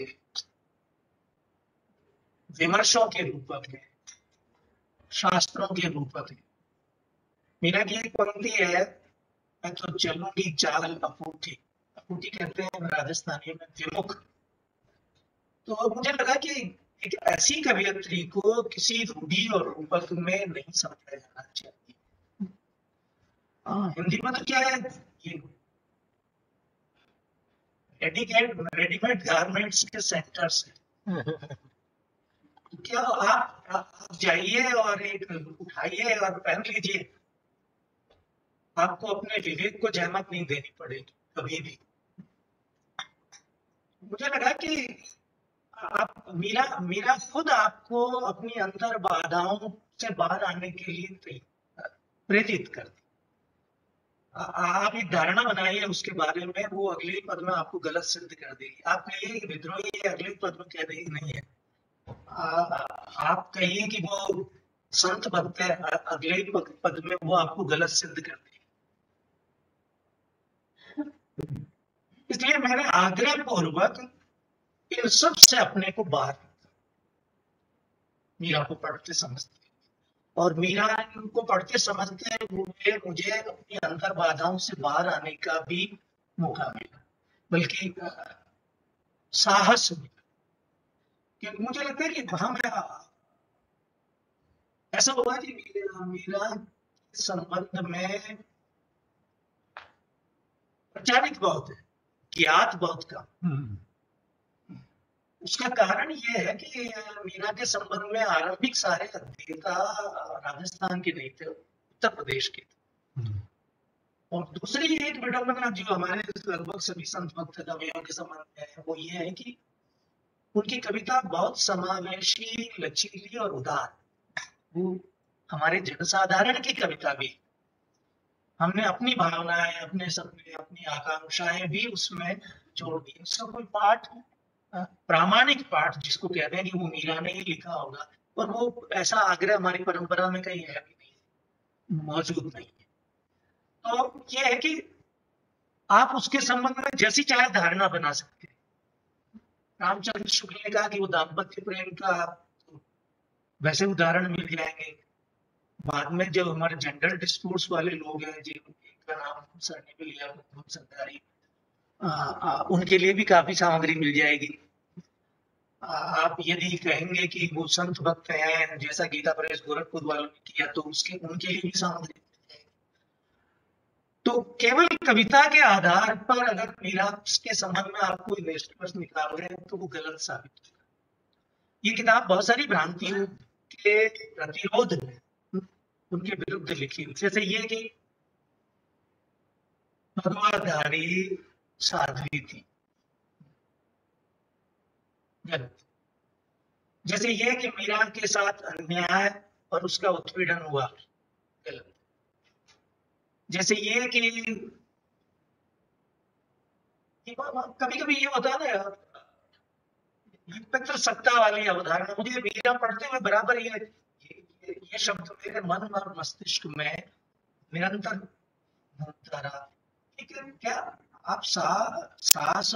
[SPEAKER 4] विमर्शों के रूपक है, शास्त्रों के रूपक है। मीरा की एक पंक्ति है, मैं तो चलूंगी चाल अपूठी। अपूठी कहते हैं राजस्थानी में विमुख। तो मुझे लगा कि एक ऐसी कवियत्री को किसी रूढ़ी और रूपक में नहीं समझा जाना चाहिए। हाँ, हिंदी में तो क्या है, ये रेडीमेड रेडीमेड गारमेंट्स के सेंटर्स है। क्या आप, आप जाइए और एक उठाइए और पहन लीजिए, आपको अपने विवेक को जहमत नहीं देनी पड़ेगी कभी भी। मुझे लगा कि आप मीरा मीरा खुद आपको अपनी अंदर बाधाओं से बाहर आने के लिए प्रेरित करती। आप एक धारणा बनाइए उसके बारे में, वो अगले पद में आपको गलत सिद्ध कर देगी। आप कहिए कि विद्रोही है, अगले पद में कह देगी नहीं है। आप कहिए कि वो संत भक्त है, अगले पद में वो आपको गलत सिद्ध कर देगी। इसलिए मैंने आग्रह पूर्वक इन सब से अपने को बाहर मीरा को पढ़ते समझते, और मीरा को पढ़ते समझते हुए मुझे अपनी अंतर बाधाओं से बाहर आने का भी मौका मिला, बल्कि साहस मिला। क्योंकि मुझे लगता है कि वहां मैं ऐसा हुआ कि मीरा संबंध में प्रचारित बहुत है, ज्ञात बहुत कम। उसका कारण ये है कि मीरा के संबंध में आरंभिक सारे अध्येता राजस्थान के नहीं थे, उत्तर प्रदेश के थे। और दूसरी एक विडंबना जो हमारे लगभग सभी संत भक्त कवियों के संबंध में है वो ये है कि उनकी कविता बहुत समावेशी, लचीली और उदार। वो हमारे जनसाधारण की कविता भी, हमने अपनी भावनाएं, अपने सपने, अपनी आकांक्षाएं भी उसमें जोड़ दी। उसका कोई पाठ, प्रामाणिक पाठ जिसको कहते हैं कि वो मीरा ने ही लिखा होगा, और वो ऐसा आग्रह हमारी परंपरा में कहीं है भी नहीं, मौजूद नहीं है। तो ये है कि आप उसके संबंध में जैसी चाहे धारणा बना सकते हैं। रामचंद्र शुक्ल ने कहा कि वो दाम्पत्य प्रेम का वैसे उदाहरण मिल जाएंगे। बाद में जो हमारे जेंडर डिस्प्यूट्स वाले लोग हैं जिनका नाम सर ने भी लिया, सरकारी, उनके लिए भी काफी सामग्री मिल जाएगी। आ, आप यदि कहेंगे कि वो संत भक्त हैं जैसा गीता प्रेस गोरखपुर वालों ने किया, तो उसके उनके लिए भी सामग्री मिल जाएगी। तो केवल कविता के आधार पर अगर मीरा के संबंध में आप कोई निष्कर्ष निकाल रहे हैं तो वो गलत साबित होगा। ये किताब बहुत सारी भ्रांतियों के प्रतिरोध में, उनके विरुद्ध लिखी, जैसे ये कि भगवाधारी साध्वी थी, गलत। जैसे ये कि मीरा के साथ अन्याय और उसका उत्पीड़न हुआ, गलत। जैसे ये कि कभी कभी ये होता है ना, पितृ सत्ता वाली अवधारणा, मुझे मीरा पढ़ते हुए बराबर ये ये, ये शब्द मेरे मन और मस्तिष्क में निरंतर घूमता रहा। लेकिन क्या आप सा, सास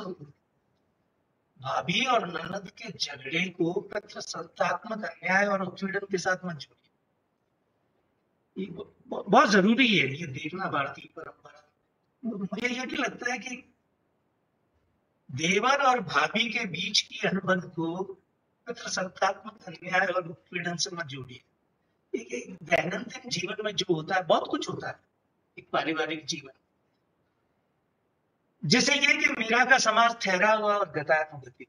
[SPEAKER 4] भाभी और ननद के झगड़े को पितृसत्तात्मक अन्याय और उत्पीड़न के साथ मत जोड़िए। बहुत जरूरी है ये देखना भारतीय परंपरा। मुझे ये भी लगता है कि देवर और भाभी के बीच की अनुबंध को पितृसत्तात्मक अन्याय और उत्पीड़न से मत जोड़िए। एक दैनंदिन जीवन में जो होता है, बहुत कुछ होता है एक पारिवारिक जीवन, जैसे ये कि मीरा का समाज ठहरा हुआ और गतानुगतिक।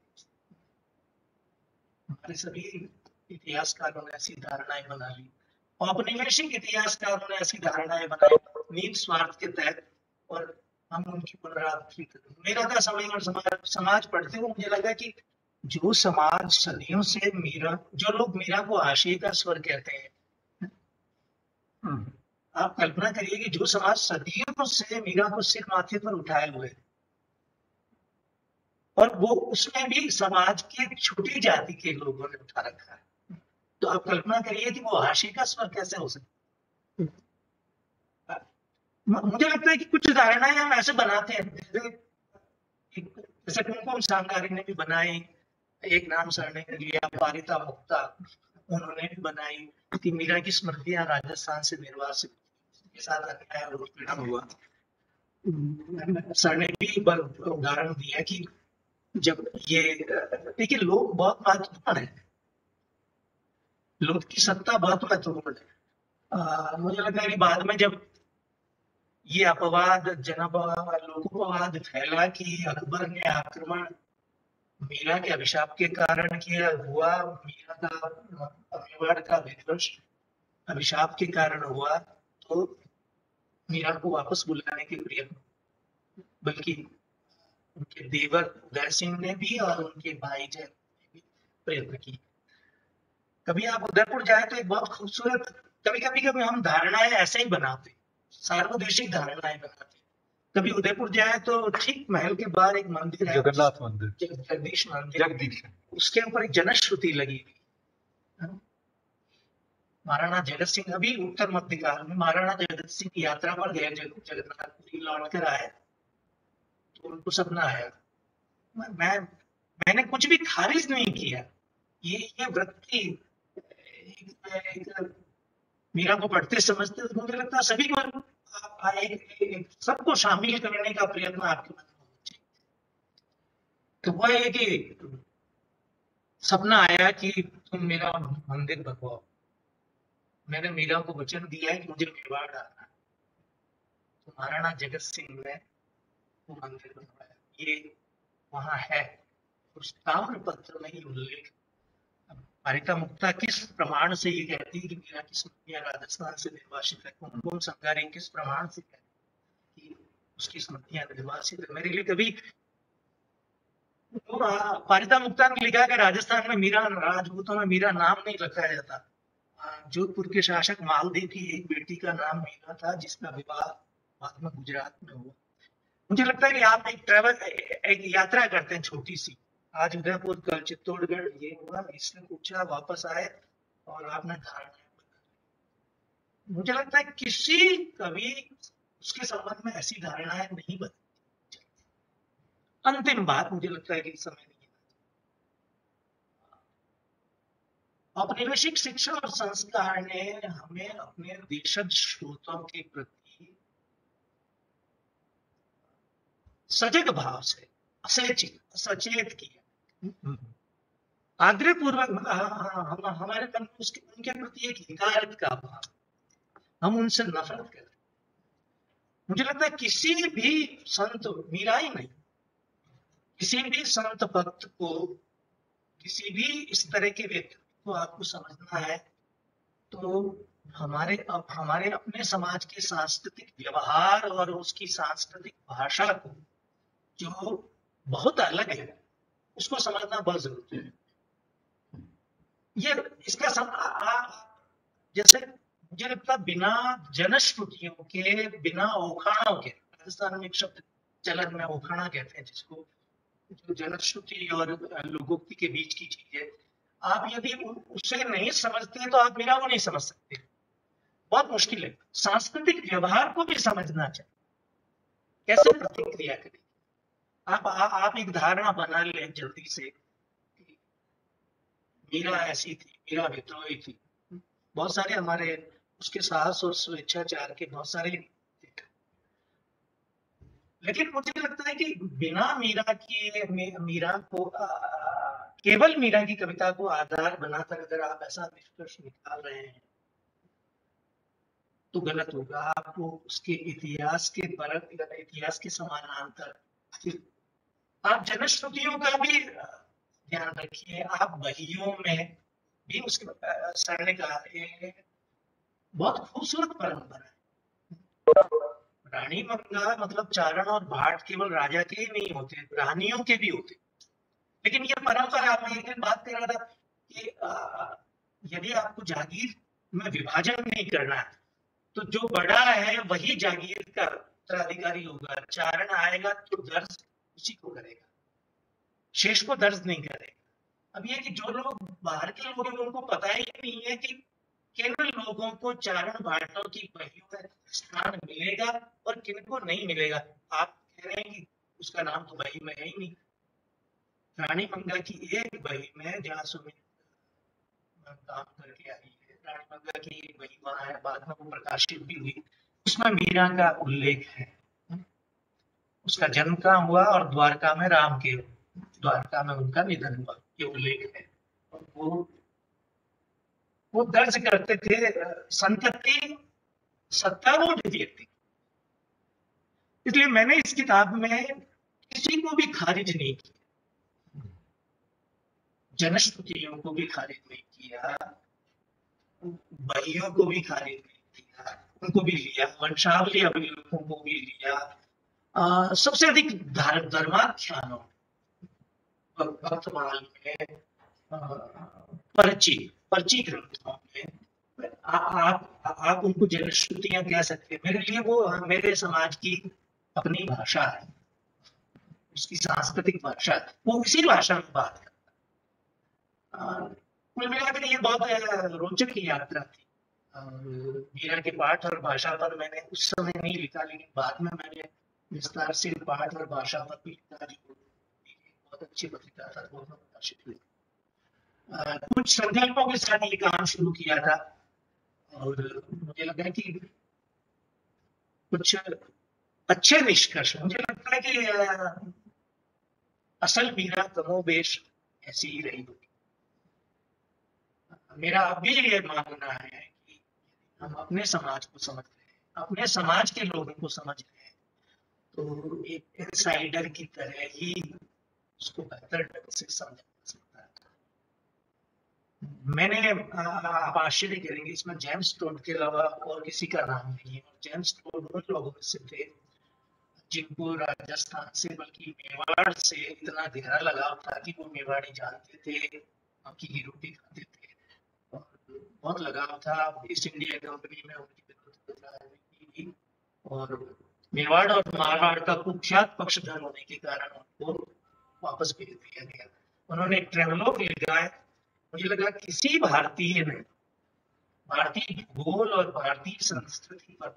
[SPEAKER 4] हमारे सभी इतिहासकारों ने ऐसी धारणाएं बना ली, औपनिवेशिक इतिहासकारों ने ऐसी धारणाएं बनाई नीच स्वार्थ के तहत, और हम उनकी पुनरावृत्ति करते। मेरा का समय और समाज समाज पढ़ते हुए मुझे लगा कि जो समाज सदियों से मीरा, जो लोग मीरा को आशय का स्वर कहते हैं, आप कल्पना करिए कि जो समाज सदियों से मीरा को सिर माथे पर उठाए हुए, और वो उसमें भी समाज के छोटी जाति के लोगों ने उठा रखा है, तो आप कल्पना करिए कि वो आशय का स्वर कैसे हो सकता। मुझे लगता है कि कुछ धारणाएं हम ऐसे बनाते हैं, जैसे कुमकुम सांगारी ने भी बनाई, एक नाम सर ने लिया, पारिता मुक्ता उन्होंने भी बनाई कि मीरा की स्मृतियां राजस्थान से निर्वासित के साथ अन्याय और उत्पीड़न हुआ। सर ने भी उदाहरण दिया कि जब ये, देखिए लोग बहुत महत्वपूर्ण है, लोग की सत्ता बहुत महत्वपूर्ण है। मुझे लगता है कि बाद में जब ये अपवाद जनप लोकोपवाद फैला कि अकबर ने आक्रमण मीरा के अभिशाप के कारण किया हुआ, मीरा का मेवाड़ का विध्वंस अभिशाप के कारण हुआ, तो मीरा को वापस बुलाने के प्रयत्न, बल्कि उनके देवर उदय सिंह ने भी और उनके भाई जय ने भी प्रयत्न किए। कभी आप उदयपुर जाए तो एक बहुत खूबसूरत, कभी कभी कभी हम धारणाएं ऐसे ही बनाते, सार्वदेशिक धारणाएं बनाते। कभी उदयपुर जाए तो ठीक महल के बाहर एक मंदिर है,
[SPEAKER 6] जगन्नाथ मंदिर,
[SPEAKER 4] जगदीश मंदिर,
[SPEAKER 6] जगदीश,
[SPEAKER 4] उसके ऊपर एक जनश्रुति लगी हुई। महाराणा जगत सिंह अभी उत्तर मध्यकाल में महाराणा जगत सिंह की यात्रा पर गए, जगन्नाथपुरी लौट कर आए तो उनको सपना आया। मैं मैंने कुछ भी खारिज नहीं किया, ये ये वृत्ति मीरा को पढ़ते समझते तो मुझे लगता है सभी को सबको शामिल करने का प्रयत्न आपके मन में होना चाहिए। तो वह है कि सपना आया कि तुम मेरा मंदिर बनवाओ। मैंने मीरा को वचन दिया है कि मुझे मेवाड़ डालना है, तो महाराणा जगत सिंह ने वो मंदिर बनवाया। ये वहां है, उस ताम्र पत्र में ही उल्लेख। पारिता मुक्ता किस प्रमाण से ये कहती है कि मीरा की स्मृतियां राजस्थान से निर्वासित है? कुमकुम संगारी किस प्रमाण से कहती है उसकी स्मृतियां निर्वासित है मेरे लिए। कभी तो पारिता मुक्ता ने लिखा कि राजस्थान में मीरा, राजपूतों में मीरा नाम नहीं रखा जाता। जोधपुर के शासक मालदेव की एक बेटी का नाम मीरा था, जिसका विवाह बाद में गुजरात में हुआ। मुझे लगता है कि आप एक ट्रेवल एक यात्रा करते हैं छोटी सी, आज उदयपुर कल चित्तौड़गढ़, ये हुआ, इसने पूछा, वापस आए और आपने धारणा। मुझे लगता है किसी कभी उसके संबंध में ऐसी धारणाएं नहीं बदली। अंतिम बात, मुझे लगता है कि इस समय नहीं है। औपनिवेशिक शिक्षा और संस्कार ने हमें अपने देशज स्रोतों के प्रति सजग भाव से असचेत सचेत किया, आग्रह पूर्वक हम हमारे मन में उसके उनके प्रति एक हिदायत का भाव, हम उनसे नफरत करते। मुझे लगता है किसी भी संत, मीरा ही नहीं, किसी भी संत भक्त को, किसी भी इस तरह के व्यक्ति को आपको समझना है तो हमारे अब हमारे अपने समाज के सांस्कृतिक व्यवहार और उसकी सांस्कृतिक भाषा को, जो बहुत अलग है, उसको समझना बहुत जरूरी है। ये इसका सम, आ, आ, जैसे मुझे लगता है बिना जनश्रुतियों के, बिना ओखाणों के, राजस्थान में एक शब्द चलन में ओखाणा कहते हैं जिसको, जो जनश्रुति और लोकोक्ति के बीच की चीज है, आप यदि उसे नहीं समझते तो आप मीरा को नहीं समझ सकते। बहुत मुश्किल है। सांस्कृतिक व्यवहार को भी समझना चाहिए, कैसे प्रतिक्रिया करें। आप आ, आप एक धारणा बना लें जल्दी से, मीरा ऐसी थी, मीरा विद्रोही थी। बहुत सारे हमारे उसके साहस और स्वेच्छाचार के बहुत सारे, लेकिन मुझे लगता है कि बिना मीरा की, मीरा को आ, केवल मीरा की कविता को आधार बनाकर अगर आप ऐसा निष्कर्ष निकाल रहे हैं तो गलत होगा। आपको उसके इतिहास के परक, इतिहास के समानांतर आप जनश्रुतियों का भी ध्यान रखिए। आप बहियों में भी उसके सर ने कहा बहुत खूबसूरत परंपरा है। रानी मंगा मतलब चारण और भाट केवल राजा के ही नहीं होते, रानियों के भी होते। लेकिन ये परंपरा, मैं एक बात कर रहा था कि यदि आपको जागीर में विभाजन नहीं करना है तो जो बड़ा है वही जागीर का उत्तराधिकारी होगा। चारण आएगा तो दर्ज उसी को करेगा, शेष को दर्ज नहीं करेगा। अब ये कि जो लोग बाहर के लोग हैं उनको पता ही नहीं है कि किन लोगों को चारण भाटों की बहियों में स्थान मिलेगा और किनको नहीं मिलेगा। आप कह रहे हैं कि उसका नाम तो बही में है ही नहीं। रानी मंगा की एक बही में, जहाँ सुमित्रा काम करके आई है, रानी मंगा की एक बही वहां है, बाद में वो प्रकाशित भी हुई, उसमें मीरा का उल्लेख है। उसका जन्म कहाँ हुआ और द्वारका में राम के, द्वारका में उनका निधन हुआ, ये उल्लेख है। और वो वो दर्ज करते थे संतति सत्तारूढ़ व्यक्ति। इसलिए मैंने इस किताब में किसी को भी खारिज नहीं किया, जनश्रुतियों को भी खारिज नहीं किया, बहियों को भी खारिज नहीं किया, उनको भी लिया, वंशावली अभिलेखों को भी लिया। आ, सबसे अधिक धर्माख्यानों वर्तमान में पर्ची पर्ची ग्रंथों में आ, आप आप उनको जनश्रुतियां कह सकते हैं। मेरे लिए वो मेरे समाज की अपनी भाषा है, उसकी सांस्कृतिक भाषा, वो उसी भाषा में बात करता है। कुल मिलाकर ये बहुत रोचक यात्रा थी। मीरा के पाठ और भाषा पर मैंने उस समय नहीं लिखा, लेकिन बाद में मैंने विस्तार से पाठ और भाषा पर भी लिखा। बहुत अच्छी पत्रिका था, बहुत प्रकाशित हुई। कुछ संकल्पों के साथ ये काम शुरू किया था और मुझे लगा कि कुछ अच्छे निष्कर्ष, मुझे लगता है कि असल मीरा कमोबेश ऐसी ही रही होगी। मेरा अभी ये मानना है कि हम अपने समाज को समझ रहे हैं, अपने समाज के लोगों को समझ रहे हैं, तो एक इनसाइडर की तरह ही उसको बेहतर ढंग से समझा जा सकता है। मैंने, आप आश्चर्य करेंगे, इसमें जेम्स टोड के अलावा और किसी का नाम नहीं है। जेम्स टोड उन लोगों में से थे जिनको राजस्थान से बल्कि मेवाड़ से इतना गहरा लगाव था कि वो मेवाड़ी जानते थे, बाकी की रोटी खाते थे और बहुत लगाव था। ईस्ट इंडिया कंपनी में उनकी विरोध और मेवाड़ और मारवाड़ का कुख्यात पक्षधर होने के कारण उनको वापस भेज दिया गया। उन्होंने ट्रेवलॉग लिखा है, मुझे लगा किसी भारतीय ने भारतीय भूगोल और भारतीय संस्कृति पर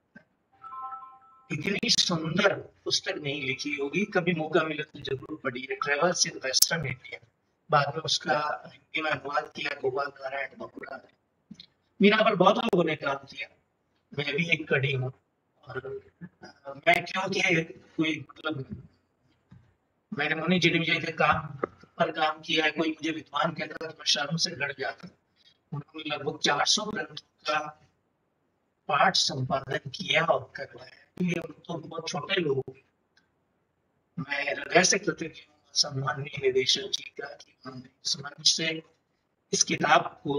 [SPEAKER 4] इतनी सुंदर पुस्तक नहीं लिखी होगी। कभी मौका मिले तो जरूर पढ़िए, ट्रेवल्स इन वेस्टर्न इंडिया। बाद में उसका हिंदी में अनुवाद किया गोपाल नारायण बकुड़ा ने। मीरा पर बहुत लोगों ने काम किया, मैं भी एक कड़ी हूँ। और मैं क्योंकि कोई मतलब मैंने मुनि जिनविजय के काम पर काम किया है, कोई मुझे विद्वान कहता तो मैं शर्म से डर जाता। उन्होंने लगभग चार सौ ग्रंथों का पाठ संपादन किया और करवाया। ये तो बहुत छोटे लोग, मैं हृदय से कृतज्ञ हूँ सम्माननीय निदेशक जी का कि उन्होंने इस मंच से इस किताब को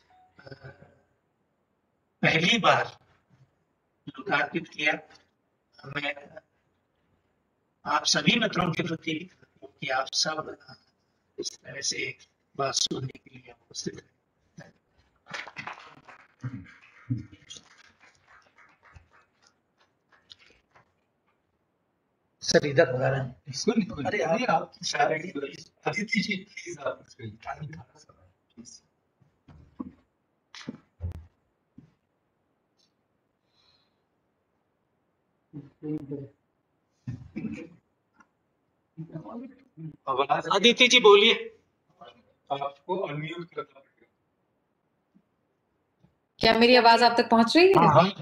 [SPEAKER 4] पहली बार लोकार्पित किया। मैं आप सभी मित्रों के प्रति कि आप सब इस तरह से बात सुनने के लिए उपस्थित हैं। सर इधर बता रहे हैं। अरे अरे आप अदिति जी प्लीज आप
[SPEAKER 6] आवाज
[SPEAKER 4] अदिति जी बोलिए।
[SPEAKER 6] आपको अनम्यूट करना पड़ेगा।
[SPEAKER 1] क्या मेरी आवाज आप तक पहुंच रही है?
[SPEAKER 4] हाँ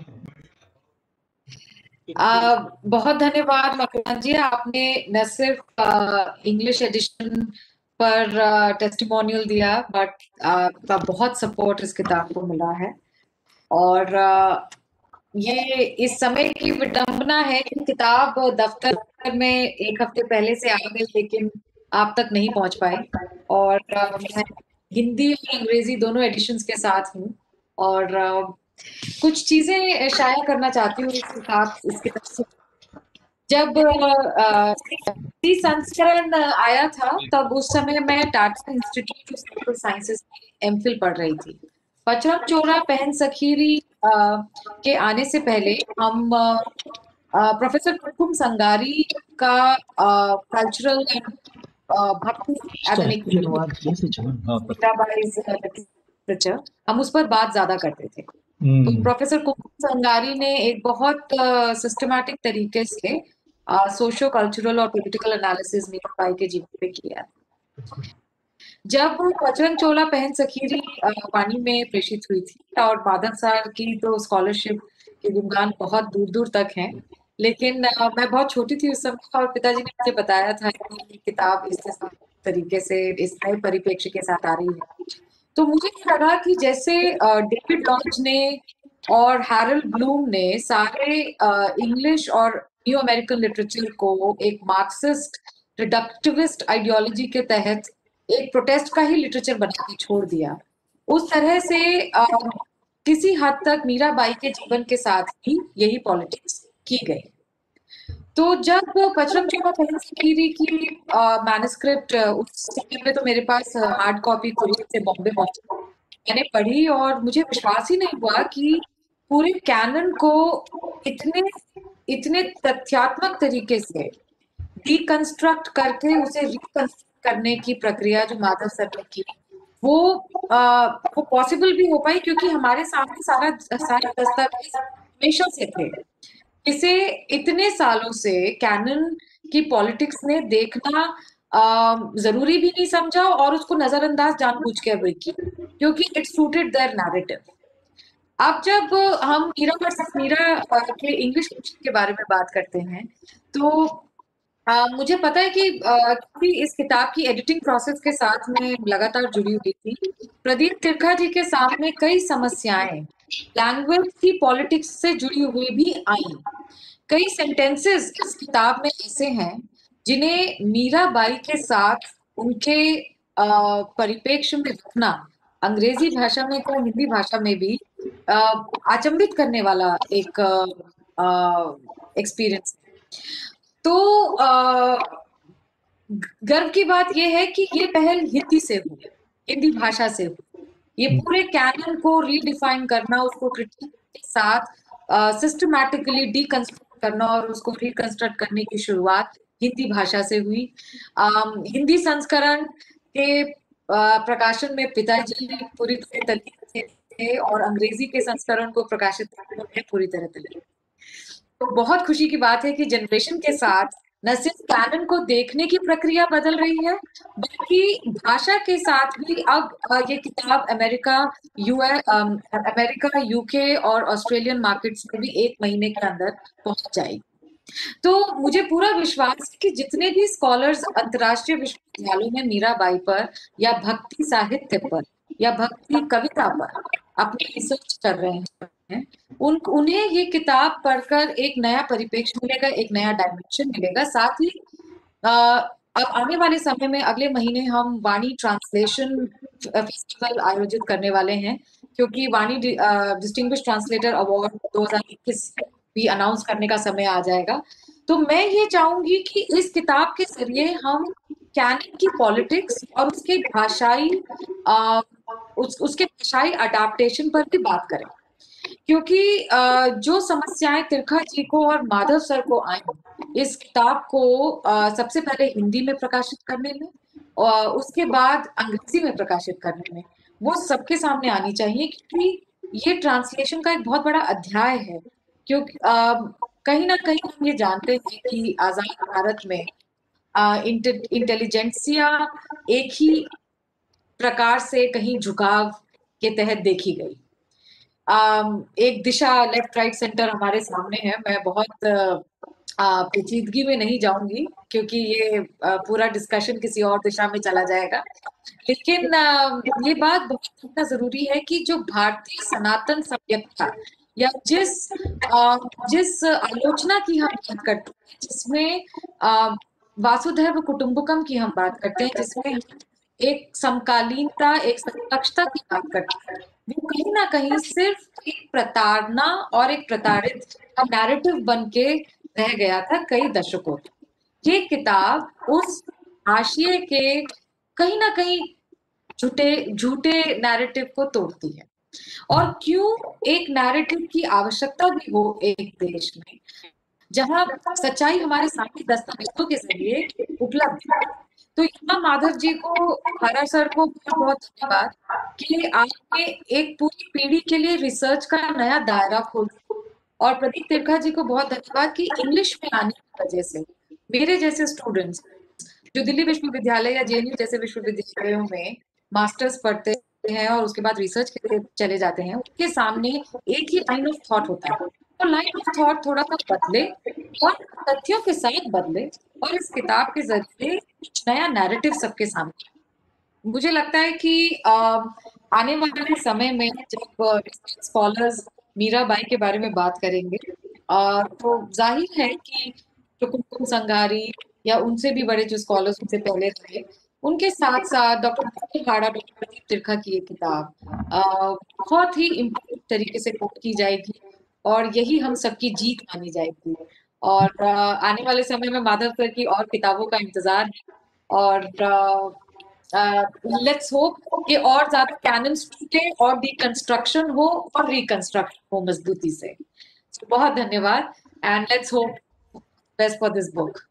[SPEAKER 1] आ, बहुत धन्यवाद मकरंद जी, आपने न सिर्फ इंग्लिश एडिशन पर टेस्टिमोनियल दिया बट आपका बहुत सपोर्ट इस किताब को मिला है। और आ, ये इस समय की विडंबना है कि किताब दफ्तर में एक हफ्ते पहले से आ गई लेकिन आप तक नहीं पहुंच पाई। और आ, मैं हिंदी और अंग्रेजी दोनों एडिशंस के साथ हूँ और आ, कुछ चीजें शाया करना चाहती हूँ इस किताब इस किताब से। जब संस्करण आया था तब उस समय मैं Tata Institute of Social Sciences में एमफिल पढ़ रही थी। पचरम चोरा पहन सखीरी आ, के आने से पहले हम आ, प्रोफेसर कुमकुम संगारी का कल्चरल भक्ति आधुनिक हम उस पर बात ज्यादा करते थे। तो प्रोफेसर कुमकुम संगारी ने एक बहुत सिस्टमैटिक uh, तरीके से सोशो कल्चरल और पॉलिटिकल एनालिसिस मीराबाई के जीवन पे किया। जब पचरंग चोला पहन सखीरी पानी में प्रेषित हुई थी और माधव सर की तो स्कॉलरशिप के गुणगान बहुत दूर दूर तक हैं, लेकिन uh, मैं बहुत छोटी थी उस समय और पिताजी ने मुझे बताया था कि किताब इस तरीके से इस नए परिप्रेक्ष्य के साथ आ रही है। तो मुझे लगा कि जैसे डेविड लॉन्च ने और हैरल्ड ब्लूम ने सारे इंग्लिश और न्यू अमेरिकन लिटरेचर को एक मार्क्सिस्ट रिडक्टिविस्ट आइडियोलॉजी के तहत एक प्रोटेस्ट का ही लिटरेचर बना के छोड़ दिया, उस तरह से आ, किसी हद तक मीराबाई के जीवन के साथ ही यही पॉलिटिक्स की गई। तो जब पचरंग चोला पहन सखीरी की मैन्युस्क्रिप्ट उस समय में तो मेरे पास हार्ड कॉपी कुरियर से बॉम्बे पहुंची, मैंने पढ़ी और मुझे विश्वास ही नहीं हुआ कि पूरे कैनन को इतने इतने तथ्यात्मक तरीके से डिकंस्ट्रक्ट करके उसे रिकंस्ट्रक्ट करने की प्रक्रिया जो माधव सर ने की वो आ, वो पॉसिबल भी हो पाई क्योंकि हमारे सामने सारा सारे दस्तावेज हमेशा से थे। इसे इतने सालों से कैनन की पॉलिटिक्स ने देखना आ, जरूरी भी नहीं समझा और उसको नजरअंदाज जानबूझ के भी की क्योंकि इट सूटेड देयर नैरेटिव। अब जब हम मीरा वर्सेस मीरा के इंग्लिश के बारे में बात करते हैं तो आ, मुझे पता है कि, आ, कि इस किताब की एडिटिंग प्रोसेस के साथ मैं लगातार जुड़ी हुई थी। प्रदीप तिरखा जी के सामने कई समस्याएं लैंग्वेज की पॉलिटिक्स से जुड़ी हुई भी आई। कई सेंटेंसेस इस किताब में ऐसे हैं जिन्हें मीराबाई के साथ उनके परिप्रेक्ष्य में रखना अंग्रेजी भाषा में या हिंदी भाषा में भी अचंभित करने वाला एक एक्सपीरियंस है। तो गर्व की बात यह है कि ये पहल हिंदी से हुई, हिंदी भाषा से हुई। ये पूरे कैनन को रीडिफाइन करना, उसको क्रिटिक के साथ सिस्टमैटिकली uh, डीकंस्ट्रक्ट करना और उसको रिकंस्ट्रक्ट करने की शुरुआत हिंदी भाषा से हुई। um, हिंदी संस्करण के uh, प्रकाशन में पिताजी पूरी तरह तल्लीन थे और अंग्रेजी के संस्करण को प्रकाशित करने में पूरी तरह तल्लीन। तो बहुत खुशी की बात है कि जनरेशन के साथ न सिर्फ कैनन को देखने की प्रक्रिया बदल रही है, बल्कि भाषा के साथ भी अब ये किताब अमेरिका, यूएस, अमेरिका, यूके और ऑस्ट्रेलियन मार्केट्स में भी एक महीने के अंदर पहुंच जाएगी। तो मुझे पूरा विश्वास है कि जितने भी स्कॉलर्स अंतर्राष्ट्रीय विश्वविद्यालयों में मीराबाई पर या भक्ति साहित्य पर या भक्ति कविता पर अपनी रिसर्च कर रहे हैं, उन उन्हें ये किताब पढ़कर एक नया परिप्रेक्ष्य मिलेगा, एक नया डायमेंशन मिलेगा। साथ ही आ, अब आने वाले समय में अगले महीने हम वाणी ट्रांसलेशन फेस्टिवल आयोजित करने वाले हैं, क्योंकि वाणी डिस्टिंग्विश्ड ट्रांसलेटर अवार्ड दो हज़ार इक्कीस भी अनाउंस करने का समय आ जाएगा। तो मैं ये चाहूंगी कि इस किताब के जरिए हम कैनन की पॉलिटिक्स और उसके भाषाई आ, उस, उसके भाषाई अडाप्टेशन पर भी बात करें, क्योंकि जो समस्याएं तिरखा जी को और माधव सर को आई इस किताब को सबसे पहले हिंदी में प्रकाशित करने में और उसके बाद अंग्रेजी में प्रकाशित करने में, वो सबके सामने आनी चाहिए, क्योंकि ये ट्रांसलेशन का एक बहुत बड़ा अध्याय है। क्योंकि कहीं ना कहीं हम ये जानते हैं कि आजाद भारत में इंटेलिजेंसिया एक ही प्रकार से कहीं झुकाव के तहत देखी गई। Um, एक दिशा लेफ्ट राइट सेंटर हमारे सामने है। मैं बहुत uh, पेचीदगी में नहीं जाऊंगी क्योंकि ये uh, पूरा डिस्कशन किसी और दिशा में चला जाएगा, लेकिन uh, ये बात बहुत समझना जरूरी है कि जो भारतीय सनातन सभ्यता या जिस uh, जिस आलोचना की हम बात करते हैं, जिसमें uh, वासुधैव कुटुंबकम की हम बात करते हैं, जिसमें एक समकालीनता, एक समकक्षता की बात करते हैं, वो कहीं ना कहीं सिर्फ एक प्रताड़ना और एक प्रताड़ित का नैरेटिव बन के रह गया था कई दशकों तक। ये किताब उस हाशिए के कहीं ना कहीं झूठे झूठे नैरेटिव को तोड़ती है। और क्यों एक नैरेटिव की आवश्यकता भी हो एक देश में जहां सच्चाई हमारे सामने दस्तावेजों के जरिए उपलब्ध है। तो यहाँ माधव जी को, हरा सर को बहुत बहुत धन्यवाद कि आपने एक पूरी पीढ़ी के लिए रिसर्च का नया दायरा खोला, और प्रदीप तिरखा जी को बहुत धन्यवाद कि इंग्लिश में आने की वजह से मेरे जैसे स्टूडेंट्स जो दिल्ली विश्वविद्यालय या जेएनयू जैसे विश्वविद्यालयों में मास्टर्स पढ़ते हैं और उसके बाद रिसर्च के लिए चले जाते हैं, उनके सामने एक ही लाइन ऑफ थॉट होता है, और लाइन ऑफ थॉट थोड़ा सा बदले और तथ्यों के साथ बदले, और इस किताब के जरिए कुछ नया नैरेटिव सबके सामने। मुझे लगता है कि आ, आने वाले समय में जब स्कॉलर्स मीराबाई के बारे में बात करेंगे, आ, तो जाहिर है कि जो कुमकुम संगारी या उनसे भी बड़े जो स्कॉलर्स उनसे पहले रहे, उनके साथ साथ डॉक्टर हाड़ा, डॉक्टर प्रदीप तिरखा की ये किताब बहुत ही इम्पोर्टेंट तरीके से कोट की जाएगी और यही हम सबकी जीत मानी जाएगी। और आने वाले समय में माधव सर की और किताबों का इंतजार है, और लेट्स होप कि और ज्यादा कैनन्स टूटे और डिकंस्ट्रक्शन हो और रिकंस्ट्रक्शन हो मजबूती से। so, बहुत धन्यवाद, and let's hope best for this book.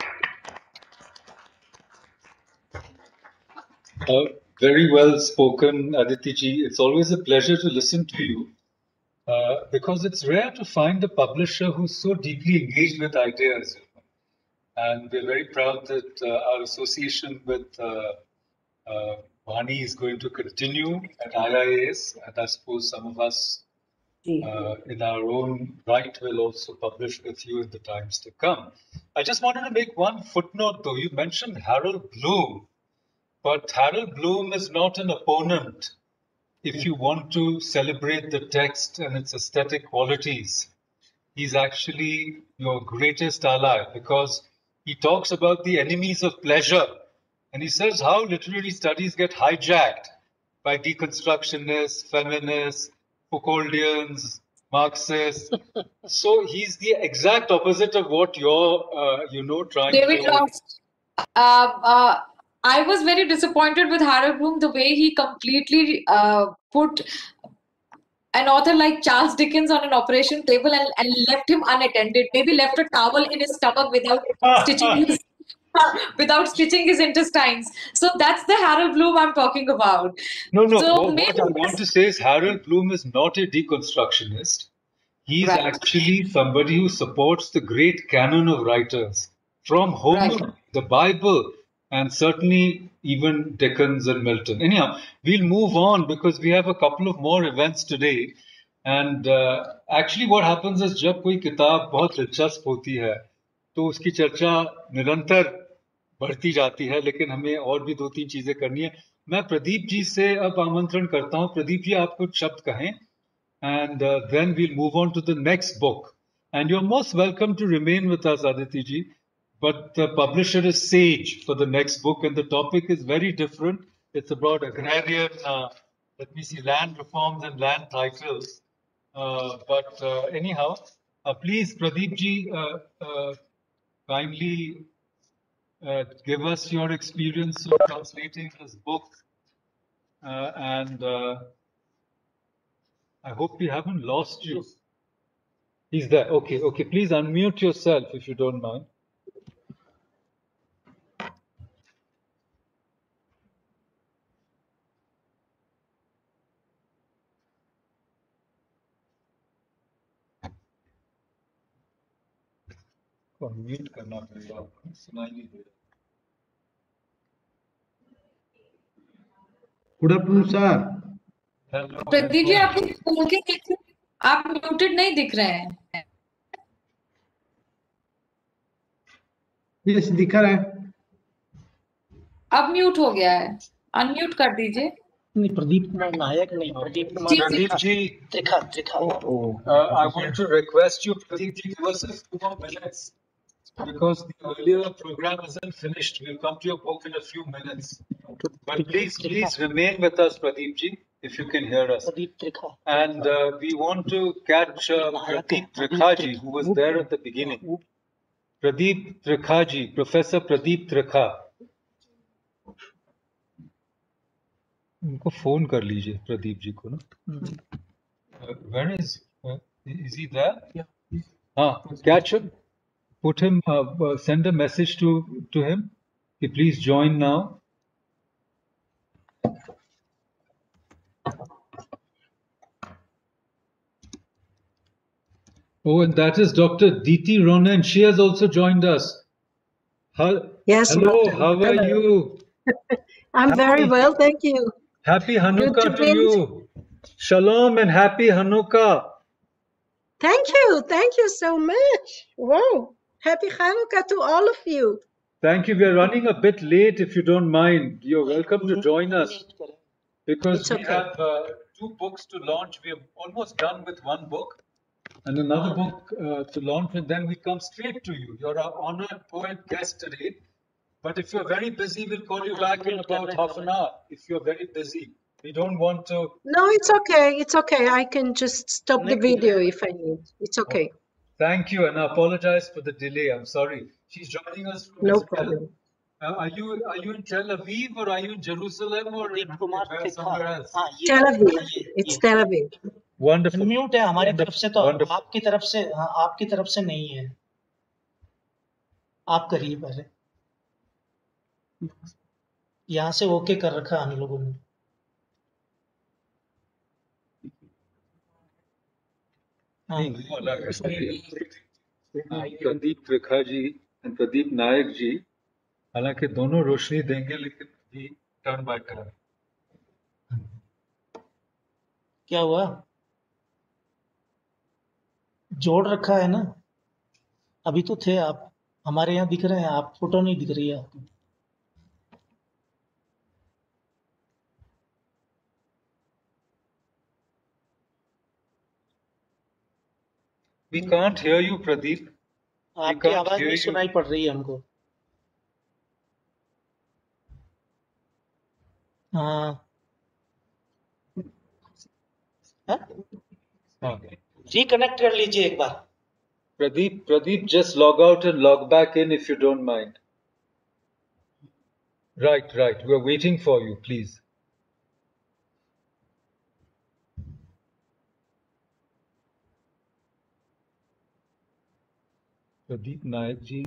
[SPEAKER 6] Uh, very well spoken, Aditi ji. It's always a pleasure to listen to you uh, because it's rare to find a publisher who's so deeply engaged with ideas. And we're very proud that uh, our association with uh, uh, Vani is going to continue at I I S, and I suppose some of us uh, in our own right will also publish with you in the times to come. I just wanted to make one footnote though. You mentioned Harold Bloom. But Harold Bloom is not an opponent if you want to celebrate the text and its aesthetic qualities. He's actually your greatest ally because he talks about the enemies of pleasure. And he says how literary studies get hijacked by deconstructionists, feminists, Foucauldians, Marxist. So he's the exact opposite of what you're, uh, you know, trying
[SPEAKER 1] David
[SPEAKER 6] to.
[SPEAKER 1] Lost. Uh, uh, I was very disappointed with Harold Bloom, the way he completely uh, put an author like Charles Dickens on an operation table and, and left him unattended. Maybe left a towel in his stomach without stitching his without stitching his intestines. So that's the Harold Bloom I'm talking about.
[SPEAKER 6] No, no.
[SPEAKER 1] So
[SPEAKER 6] what,
[SPEAKER 1] maybe
[SPEAKER 6] what I want to say is Harold Bloom is not a deconstructionist. He's
[SPEAKER 1] Right.
[SPEAKER 6] actually somebody who supports the great canon of writers from Homer,
[SPEAKER 1] Right.
[SPEAKER 6] the Bible, and certainly even Dickens and Milton. Anyhow, we'll move on because we have a couple of more events today. And uh, actually what happens is जब कोई किताब बहुत दिलचस्प होती है तो उसकी चर्चा निरंतर बढ़ती जाती है, लेकिन हमें और भी दो तीन चीजें करनी है. मैं प्रदीप जी से अब आमंत्रण करता हूं. प्रदीप जी, आप कुछ शब्द कहें. And uh, then we'll move on to the next book. And you're most welcome to remain with us, Aditi ji. But the publisher is Sage for the next book, and the topic is very different. It's about agrarian, uh, let me see, land reforms and land titles. Uh, but uh, anyhow, uh, please, Pradeep ji, uh, uh, kindly uh, give us your experience of translating this book. Uh, and uh, I hope we haven't lost you. He's there. Okay, okay. Please unmute yourself if you don't mind. Unmute करना पड़ेगा. सुनाई नहीं दे रहा.
[SPEAKER 2] Good afternoon sir.
[SPEAKER 6] Hello.
[SPEAKER 1] Pradeep ji,
[SPEAKER 6] hello.
[SPEAKER 1] आप खोल के देख, आप म्यूटेड नहीं दिख रहे हैं.
[SPEAKER 2] यस, दिखा रहा है.
[SPEAKER 1] अब म्यूट हो गया है. अनम्यूट कर दीजिए.
[SPEAKER 4] नहीं, प्रदीप कुमार नायक नहीं, प्रदीप कुमार
[SPEAKER 1] जी, जी.
[SPEAKER 6] Pradeep ji,
[SPEAKER 4] Trikha Trikha
[SPEAKER 6] uh, I want to request you, Pradeep ji, give us a few more minutes because the earlier program isn't finished. We'll come to your book in a few minutes. But please, please remain with us, Pradeep ji, if you can hear us.
[SPEAKER 4] Pradeep Trikha.
[SPEAKER 6] And uh, we want to catch uh, Pradeep Trikha who was there at the beginning. Pradeep Trikha, Professor Pradeep Trikha. उनको phone कर लीजिए प्रदीप जी को ना. Where is uh, is he there?
[SPEAKER 4] Yeah.
[SPEAKER 6] हाँ, catch him, put him, uh, uh, send a message to to him. He please join now. Oh, and that is Doctor Diti Ronan. She has also joined us. How,
[SPEAKER 7] Yes,
[SPEAKER 6] hello,
[SPEAKER 7] Martin.
[SPEAKER 6] how are
[SPEAKER 7] Hello.
[SPEAKER 6] you?
[SPEAKER 7] I'm
[SPEAKER 6] Happy-
[SPEAKER 7] very well, thank you.
[SPEAKER 6] Happy Hanukkah
[SPEAKER 7] Good to
[SPEAKER 6] to
[SPEAKER 7] be-
[SPEAKER 6] you. Shalom and happy Hanukkah.
[SPEAKER 7] Thank you, thank you so much. Wow, happy Hanukkah to all of you.
[SPEAKER 6] Thank you. We are running a bit late. If you don't mind, you're welcome to join us because
[SPEAKER 7] It's
[SPEAKER 6] we
[SPEAKER 7] okay.
[SPEAKER 6] have uh, two books to launch. We are almost done with one book and another book uh, to launch, and then we come straight to you. You're our honored poet guest today. But if you're very busy, we'll call you back in about half an hour. If you're very busy, we don't want to.
[SPEAKER 7] No, it's okay, it's okay. I can just stop the video if I need. It's okay.
[SPEAKER 6] Thank you, and I apologize for the delay. I'm sorry. She's joining us from
[SPEAKER 7] No
[SPEAKER 6] Israel.
[SPEAKER 7] problem.
[SPEAKER 6] Uh, are you are you in Tel Aviv or are you in Jerusalem or
[SPEAKER 4] Pradeep Kumar
[SPEAKER 6] where-
[SPEAKER 4] Trikha.
[SPEAKER 6] somewhere else?
[SPEAKER 4] हाँ, ये
[SPEAKER 7] Tel Aviv.
[SPEAKER 4] ये-
[SPEAKER 7] It's
[SPEAKER 4] ये.
[SPEAKER 7] Tel Aviv.
[SPEAKER 6] Wonderful.
[SPEAKER 4] Unmute है हमारी तरफ से, तो
[SPEAKER 6] Wonderful.
[SPEAKER 4] आपकी तरफ से, हाँ, आपकी तरफ से नहीं है. आप करिए पहले. यहाँ से ओके कर रखा है हम लोगों ने. हाँ.
[SPEAKER 6] नहीं, अलग है. प्रदीप त्रिखा जी और प्रदीप नायक जी, हालांकि दोनों रोशनी देंगे, लेकिन भी टर्न बाय टर्न.
[SPEAKER 4] क्या हुआ? जोड़ रखा है ना. अभी तो थे आप, हमारे यहाँ दिख रहे हैं, आप फोटो नहीं दिख रही है आपको.
[SPEAKER 6] We can't hear you, Pradeep.
[SPEAKER 4] आपकी
[SPEAKER 6] can't
[SPEAKER 4] आवाज
[SPEAKER 6] hear
[SPEAKER 4] नहीं
[SPEAKER 6] you.
[SPEAKER 4] सुनाई पड़ रही है हमको. हाँ. हाँ?
[SPEAKER 6] हाँ.
[SPEAKER 4] रिकनेक्ट कर लीजिए एक बार।
[SPEAKER 6] Pradeep, Pradeep, just log out and log back in if you don't mind. Right, right. We're waiting for you, please. Pradeep Nayak ji.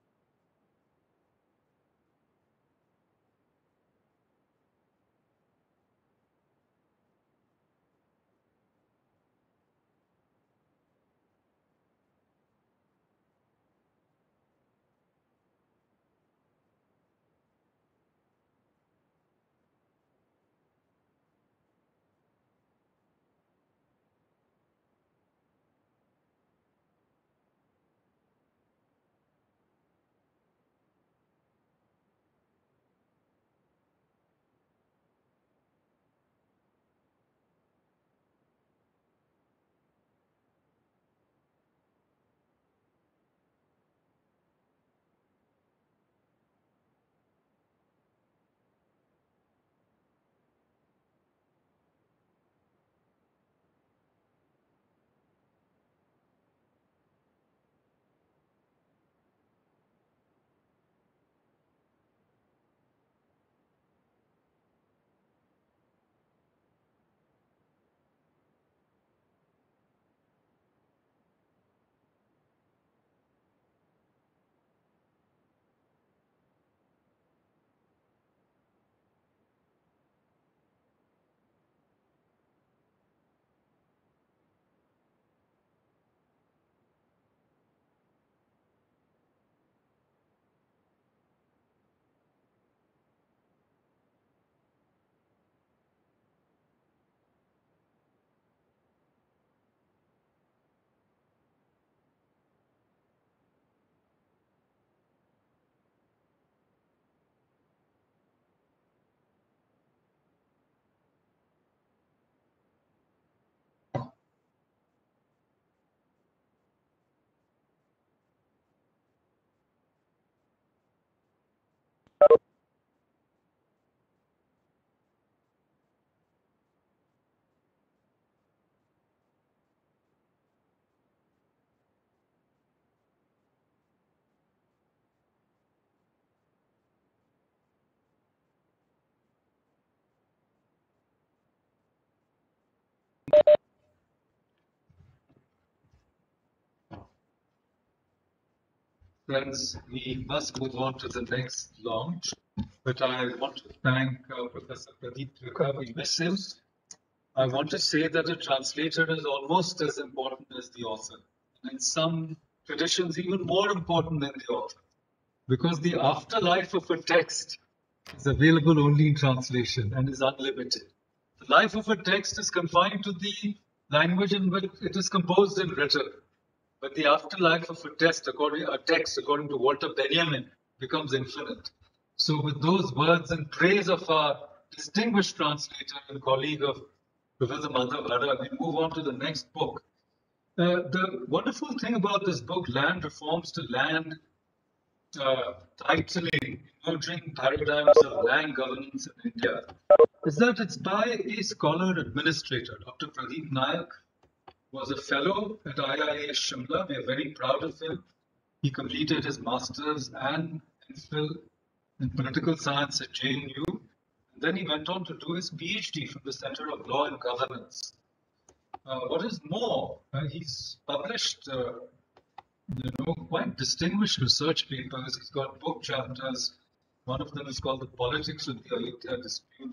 [SPEAKER 6] Friends, we must move on to the next launch, but I want to thank uh, Professor Pradeep Trivedi. We miss him. I want to say that a translator is almost as important as the author, and in some traditions even more important than the author, because the afterlife of a text is available only in translation and is unlimited. The life of a text is confined to the language in which it is composed and written. But the afterlife of a text, according, a text, according to Walter Benjamin, becomes infinite. So with those words in praise of our distinguished translator and colleague of Professor Madhav Hara, we move on to the next book. Uh, the wonderful thing about this book, Land Reforms to Land uh, Titling, Emerging Paradigms of Land Governance in India, is that it's by a scholar administrator, Doctor Pradeep Nayak, was a fellow at I I A Shimla. We are very proud of him. He completed his master's and MPhil in political science at J N U. And then he went on to do his PhD from the Center of Law and Governance. Uh, what is more, uh, he's published uh, you know, quite distinguished research papers. He's got book chapters. One of them is called The Politics of the Ayodhya Dispute.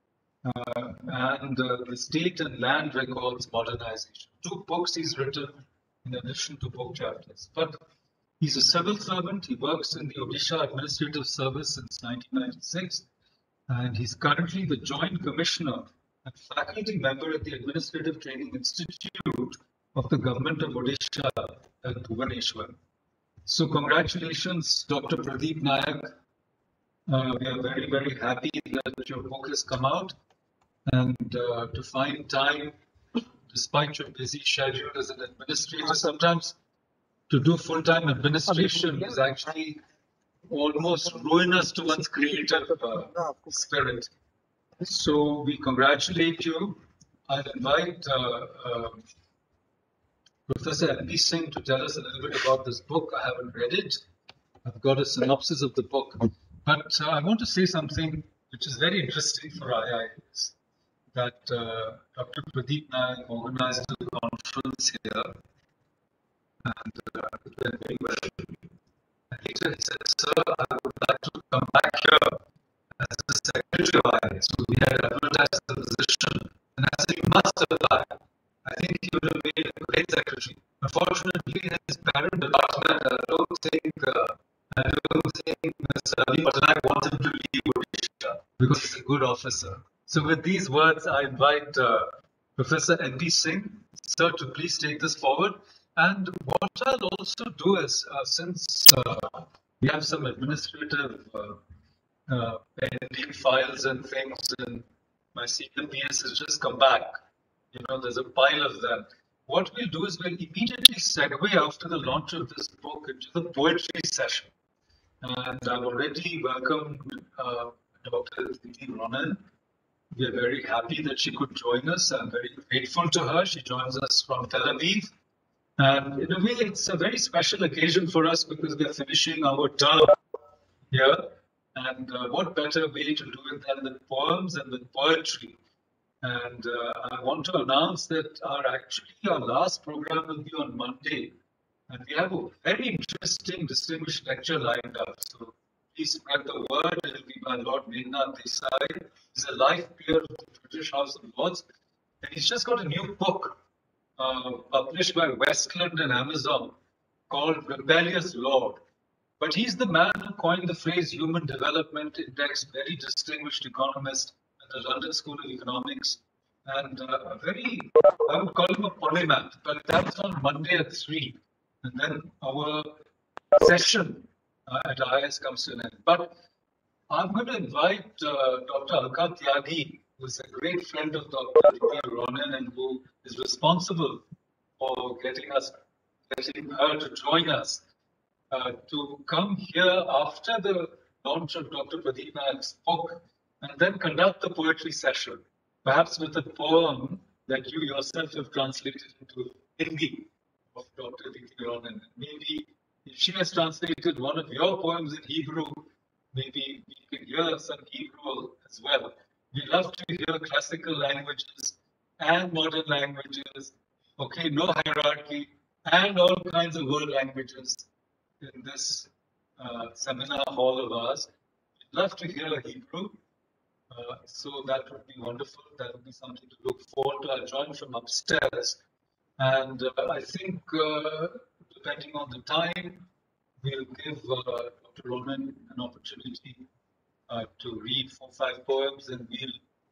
[SPEAKER 6] Uh, and uh, the State and Land Records Modernization. Two books he's written in addition to book chapters. But he's a civil servant. He works in the Odisha Administrative Service since nineteen ninety-six. And he's currently the Joint Commissioner and faculty member at the Administrative Training Institute of the Government of Odisha at Bhubaneswar. So congratulations, Doctor Pradeep Nayak. Uh, we are very, very happy that your book has come out. And uh, to find time, despite your busy schedule as an administrator, sometimes to do full-time administration is actually almost ruinous to one's creative uh, spirit. So we congratulate you. I'll invite uh, uh, Professor M P Singh to tell us a little bit about this book. I haven't read it. I've got a synopsis of the book. But uh, I want to say something which is very interesting for I I S, that uh, Doctor Pradeep Nayak organized a conference here, and uh, it went very well. And later he said, "Sir, I would like to come back here as the secretary of I I S." So we had advertised the position, and I said, "You must apply. I think he would have made a great secretary." Unfortunately, his parent department, I don't think, uh, I don't think Mister Ali Patnaik wants him to leave Odisha because he's a good officer. So with these words, I invite uh, Professor N P Singh, sir, to please take this forward. And what I'll also do is, uh, since uh, we have some administrative uh, uh, pending files and things, and my senior P S has just come back. You know, there's a pile of them. What we'll do is we'll immediately segue after the launch of this book into the poetry session. And I've already welcomed uh, Doctor Diti Ronan. We are very happy that she could join us. I'm very grateful to her. She joins us from Tel Aviv. And in a way, it's a very special occasion for us because we are finishing our term here. And uh, what better way to do it than with poems and with poetry? And uh, I want to announce that our actually our last program will be on Monday. And we have a very interesting, distinguished lecture lined up. So please spread the word. It will be by Lord Meghnad Desai. He's a life peer of the British House of Lords. And he's just got a new book uh, published by Westland and Amazon called Rebellious Lord. But he's the man who coined the phrase Human Development Index, very distinguished economist at the London School of Economics. And uh, a very, I would call him a polymath, but that's on Monday at three. And then our session uh, at I I S comes to an end. But I'm going to invite uh, Doctor Alka Tyagi, who is a great friend of Doctor Diti Ronan and who is responsible for getting us, getting her to join us, uh, to come here after the launch of Doctor Pradeep Nayak's book and then conduct the poetry session, perhaps with a poem that you yourself have translated into Hindi of Doctor Diti Ronan. Maybe if she has translated one of your poems in Hebrew, maybe we can hear some Hebrew as well. We love to hear classical languages and modern languages, okay, no hierarchy, and all kinds of world languages in this uh, seminar hall of ours. We'd love to hear Hebrew. Uh, so that would be wonderful. That would be something to look forward to. I'll join from upstairs. And uh, I think, uh, depending on the time, we'll give uh, Doctor Ronan an opportunity uh, to read four or five poems, and we'll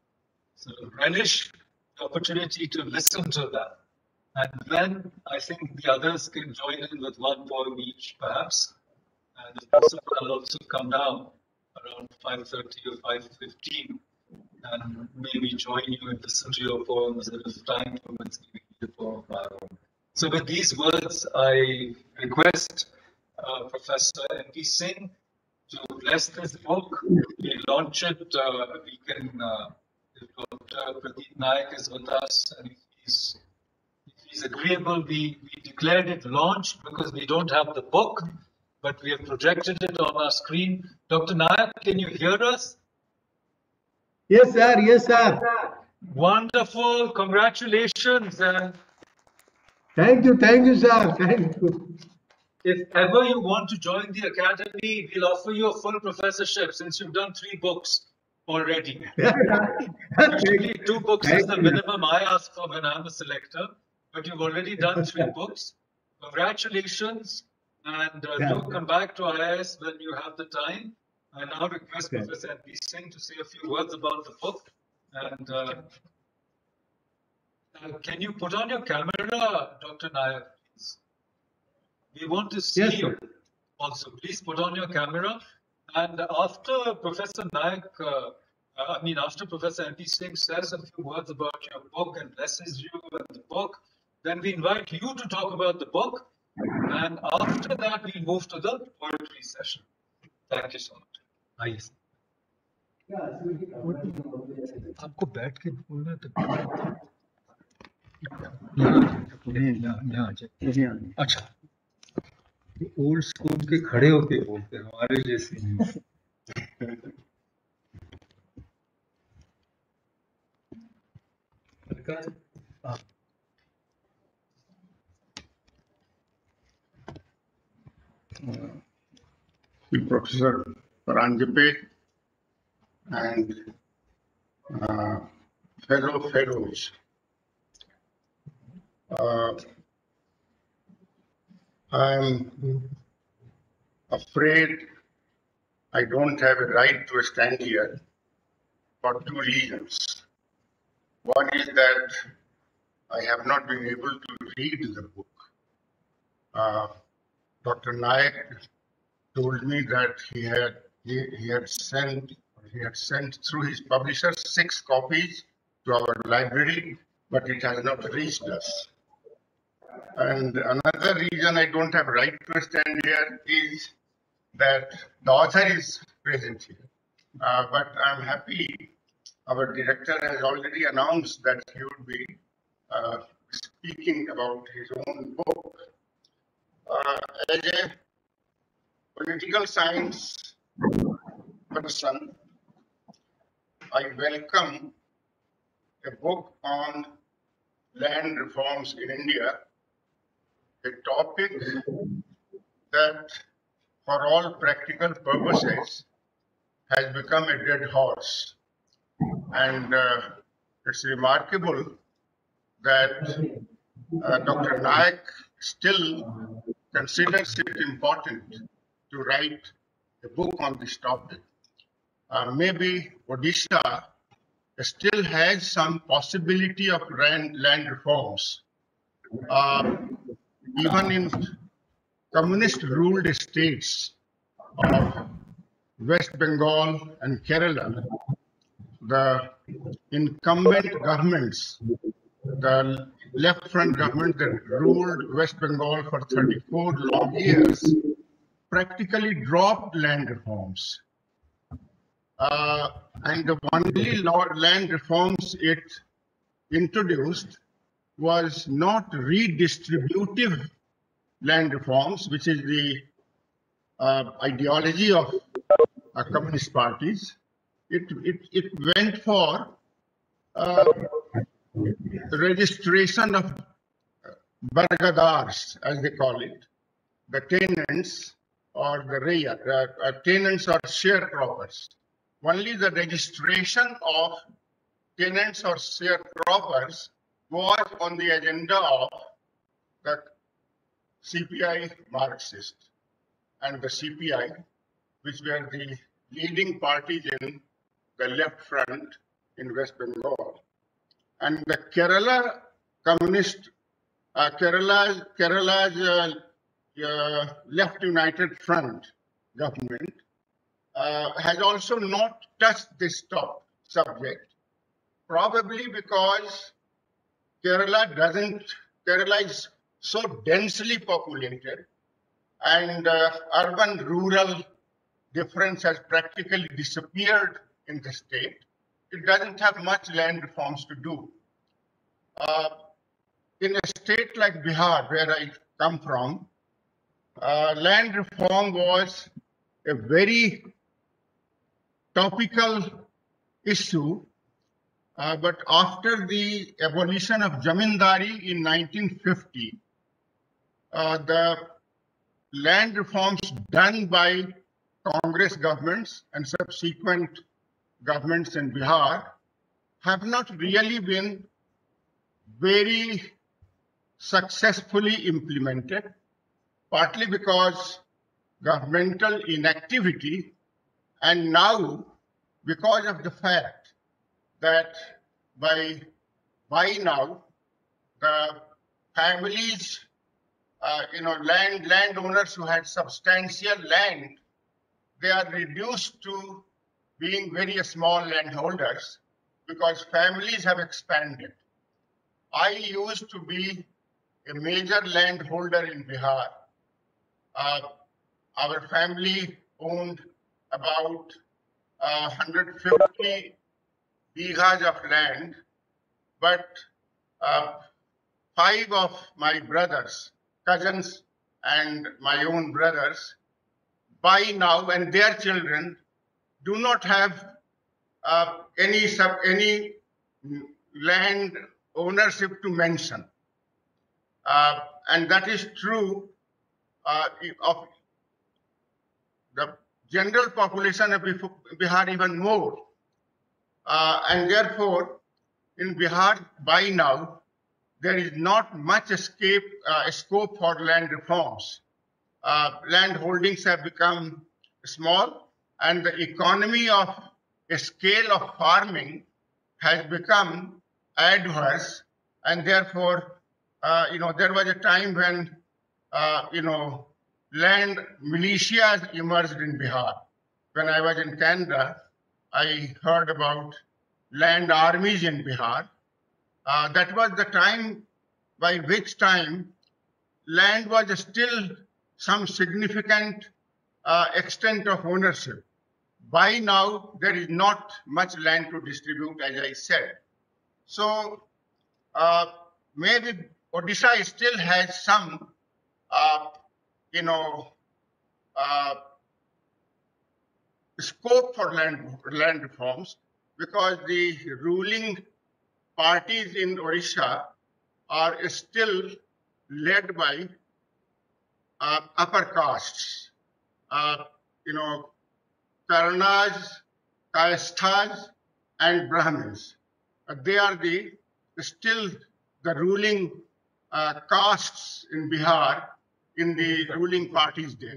[SPEAKER 6] sort of relish the opportunity to listen to that. And then I think the others can join in with one poem each, perhaps. And if possible, I'll also come down around five thirty or five fifteen and maybe join you and listen to your poems, and if time permits, maybe read a poem of my own. So with these words, I request uh, Professor N P Singh to bless this book. We launch it. Uh, we can, uh, if Doctor Pradeep Nayak is with us, and if he's, if he's agreeable, we, we declared it launched because we don't have the book, but we have projected it on our screen. Doctor Nayak, can you hear us?
[SPEAKER 8] Yes, sir. Yes, sir.
[SPEAKER 6] Wonderful. Congratulations. And
[SPEAKER 8] thank you. Thank you, sir. Thank you.
[SPEAKER 6] If ever you want to join the academy, we'll offer you a full professorship since you've done three books already. Usually two books Thank is the you. minimum I ask for when I'm a selector, but you've already done three books. Congratulations, and uh, do come back to I I S when you have the time. I now request okay. Professor N P Singh to say a few words about the book. And uh, uh, can you put on your camera, Doctor Nayak, please? We want to see yes, you also. Please put on your camera. And after Professor Nayak, uh, I mean, after Professor N P Singh says a few words about your book and blesses you and the book, then we invite you to talk about the book. And after that, we move to the poetry session. Thank you so much. Nice. आपको बैठ के बोलना तो यहाँ आ जाए। अच्छा, old school के खड़े होके बोलते हैं, हमारे जैसे
[SPEAKER 9] Professor Paranjape and uh, fellow fellows. Uh, I'm afraid I don't have a right to stand here for two reasons. One is that I have not been able to read the book. Uh, Doctor Naik told me that he had he, he had sent he had sent through his publisher six copies to our library, but it has not reached us. And another reason I don't have right to stand here is that the author is present here. Uh, but I'm happy our director has already announced that he would be uh, speaking about his own book. Uh, as a political science person, I welcome a book on land reforms in India, a topic that for all practical purposes has become a dead horse. And uh, it's remarkable that uh, Doctor Naik still considers it important to write a book on this topic. Uh, maybe Odisha still has some possibility of land, land reforms. Uh, even in communist-ruled states of West Bengal and Kerala, the incumbent governments, the left front government that ruled West Bengal for thirty-four long years, practically dropped land reforms. Uh, and the only land reforms it introduced was not redistributive land reforms, which is the uh, ideology of uh, communist parties. It, it, it went for uh, registration of bargadars, as they call it, the tenants or the raya, uh, uh, tenants or sharecroppers. Only the registration of tenants or sharecroppers was on the agenda of the C P I Marxist and the C P I, which were the leading parties in the left front in West Bengal. And the Kerala Communist, uh, Kerala, Kerala's uh, uh, Left United Front government uh, has also not touched this top subject, probably because Kerala doesn't, Kerala is so densely populated and uh, urban-rural difference has practically disappeared in the state. It doesn't have much land reforms to do. Uh, in a state like Bihar, where I come from, uh, land reform was a very topical issue. Uh, but after the abolition of Jamindari in nineteen fifty, uh, the land reforms done by Congress governments and subsequent governments in Bihar have not really been very successfully implemented, partly because governmental inactivity, and now because of the fact that by, by now the families, uh, you know, land landowners who had substantial land, they are reduced to being very small landholders because families have expanded. I used to be a major landholder in Bihar. Uh, our family owned about uh, one hundred fifty bighas of land, but uh, five of my brothers, cousins, and my own brothers, by now, and their children do not have uh, any sub, any land ownership to mention. Uh, and that is true uh, of the general population of Bihar even more. Uh, and therefore, in Bihar by now, there is not much escape, uh, scope for land reforms. Uh, land holdings have become small, and the economy of a scale of farming has become adverse, and therefore, uh, you know, there was a time when, uh, you know, land militias emerged in Bihar. When I was in Canada, I heard about land armies in Bihar. Uh, that was the time by which time land was still some significant uh, extent of ownership. By now, there is not much land to distribute, as I said. So uh, maybe Odisha still has some, uh, you know, uh, scope for land, land reforms, because the ruling parties in Odisha are still led by uh, upper castes, uh, you know, Karnas, Kayasthas, and Brahmins. Uh, they are the still the ruling uh, castes in Bihar, in the ruling parties there.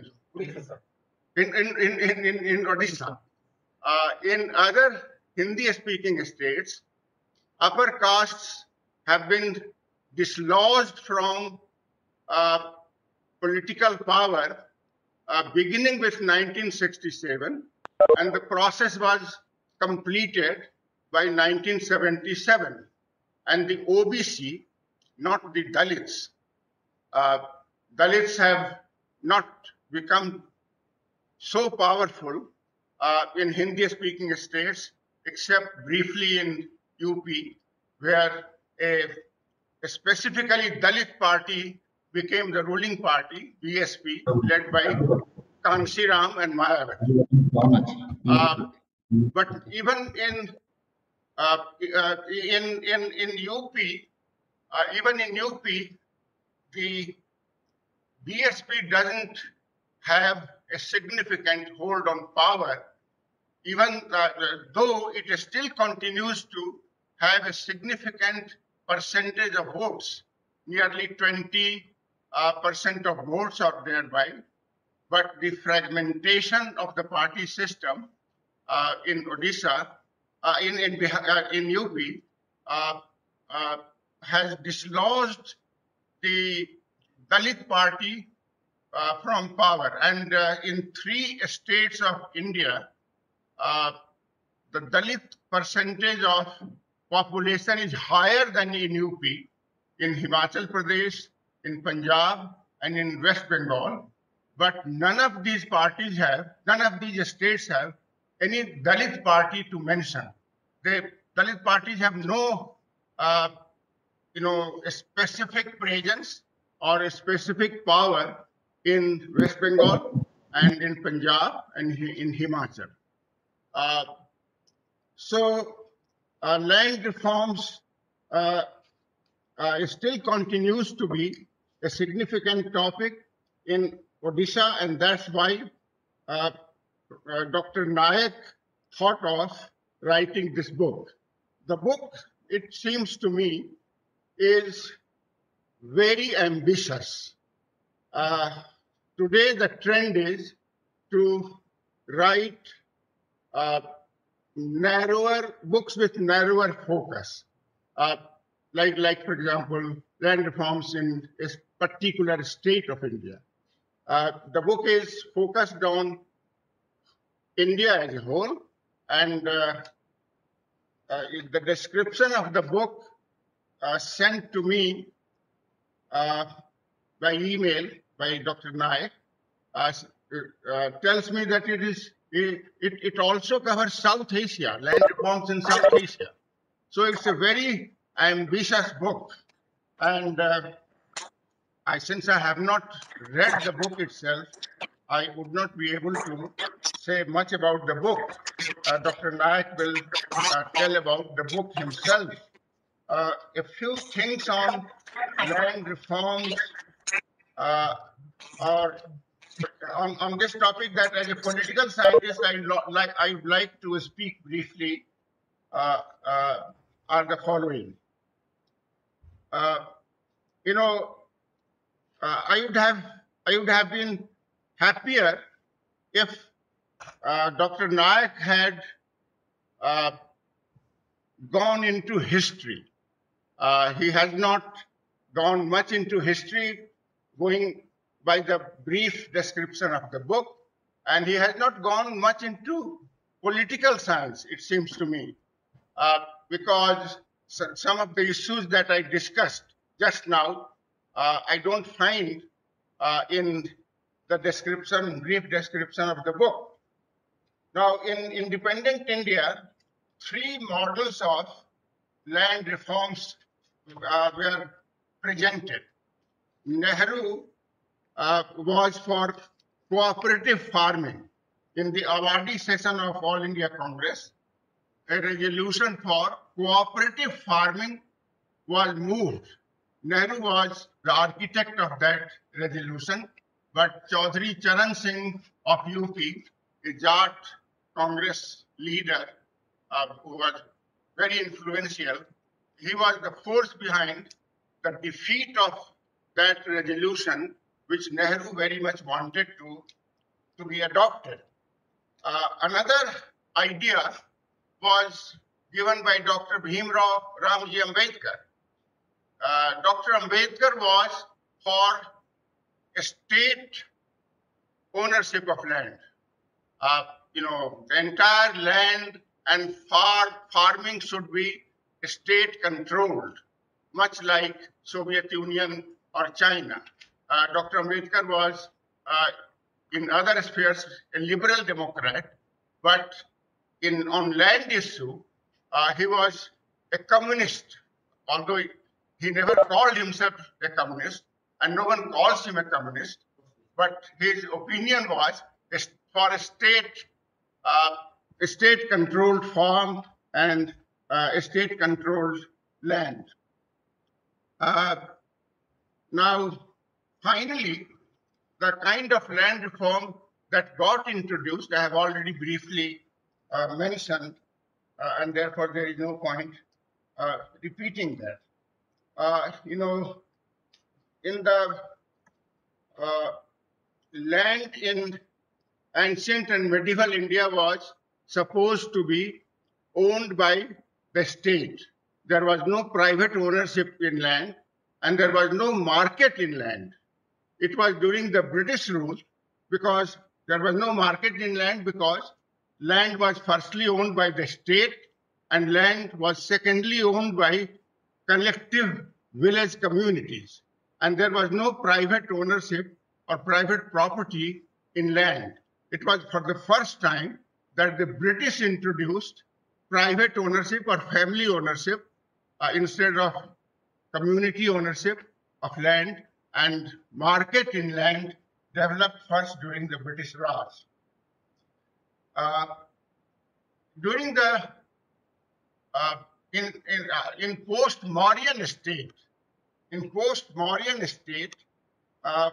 [SPEAKER 9] In, in, in, in, in, in Odisha. Uh, in other Hindi-speaking states, upper castes have been dislodged from uh, political power uh, beginning with nineteen sixty-seven, and the process was completed by nineteen seventy-seven. And the O B C, not the Dalits, uh, Dalits have not become so powerful uh, in Hindi-speaking states, except briefly in U P, where a, a specifically Dalit party became the ruling party, B S P, led by Kansiram and Mayawati. Uh, but even in uh, uh, in, in in U P, uh, even in U P, the B S P doesn't have a significant hold on power, even uh, though it still continues to have a significant percentage of votes. Nearly twenty percent uh, of votes are thereby, but the fragmentation of the party system uh, in Odisha, uh, in, in, uh, in U P, uh, uh, has dislodged the Dalit party uh, from power. And uh, in three states of India, uh, the Dalit percentage of population is higher than in U P, in Himachal Pradesh, in Punjab, and in West Bengal. But none of these parties have, none of these states have any Dalit party to mention. The Dalit parties have no, uh, you know, a specific presence or a specific power in West Bengal and in Punjab and in Himachal. Uh, so uh, land reforms uh, uh, still continues to be a significant topic in Odisha, and that's why uh, uh, Doctor Nayak thought of writing this book. The book, it seems to me, is very ambitious. Uh, today, the trend is to write uh, narrower books with narrower focus, uh, like, like, for example, land reforms in a particular state of India. Uh, the book is focused on India as a whole, and uh, uh, the description of the book uh, sent to me uh, by email by Doctor Nayak uh, uh, tells me that it is it, it also covers South Asia, land reforms in South Asia. So it's a very ambitious book. And uh, I, since I have not read the book itself, I would not be able to say much about the book. Uh, Doctor Nayak will uh, tell about the book himself. Uh, a few things on land reforms uh, or on, on this topic that as a political scientist, I like I would like to speak briefly uh, uh, are the following. Uh, you know, uh, I would have I would have been happier if uh, Doctor Nayak had uh, gone into history. Uh, he has not gone much into history, going by the brief description of the book, and he has not gone much into political science, it seems to me, uh, because some of the issues that I discussed just now, uh, I don't find uh, in the description, brief description of the book. Now, in independent India, three models of land reforms uh, were presented. Nehru uh, was for cooperative farming. In the Awadi session of All India Congress, a resolution for cooperative farming was moved. Nehru was the architect of that resolution, but Chaudhry Charan Singh of U P, a Jat Congress leader uh, who was very influential, he was the force behind the defeat of that resolution, which Nehru very much wanted to, to be adopted. Uh, another idea was given by Doctor Bhimrao Ramji Ambedkar. Uh, Doctor Ambedkar was for a state ownership of land. Uh, you know, the entire land and farm farming should be state controlled, much like Soviet Union or China. Uh, Doctor Ambedkar was, uh, in other spheres, a liberal Democrat, but in on land issue, uh, he was a communist, although he, he never called himself a communist, and no one calls him a communist, but his opinion was for a state, uh, a state-controlled farm and uh, a state-controlled land. Uh, now, finally, the kind of land reform that got introduced, I have already briefly uh, mentioned, uh, and therefore there is no point uh, repeating that. Uh, you know, in the uh, land in ancient and medieval India was supposed to be owned by the state. There was no private ownership in land, and there was no market in land. It was during the British rule, because there was no market in land, because land was firstly owned by the state and land was secondly owned by collective village communities. And there was no private ownership or private property in land. It was for the first time that the British introduced private ownership or family ownership uh, instead of community ownership of land, and market in land developed first during the British Raj. Uh, during the uh, in in, uh, in post-Mauryan state, in post-Mauryan state, uh,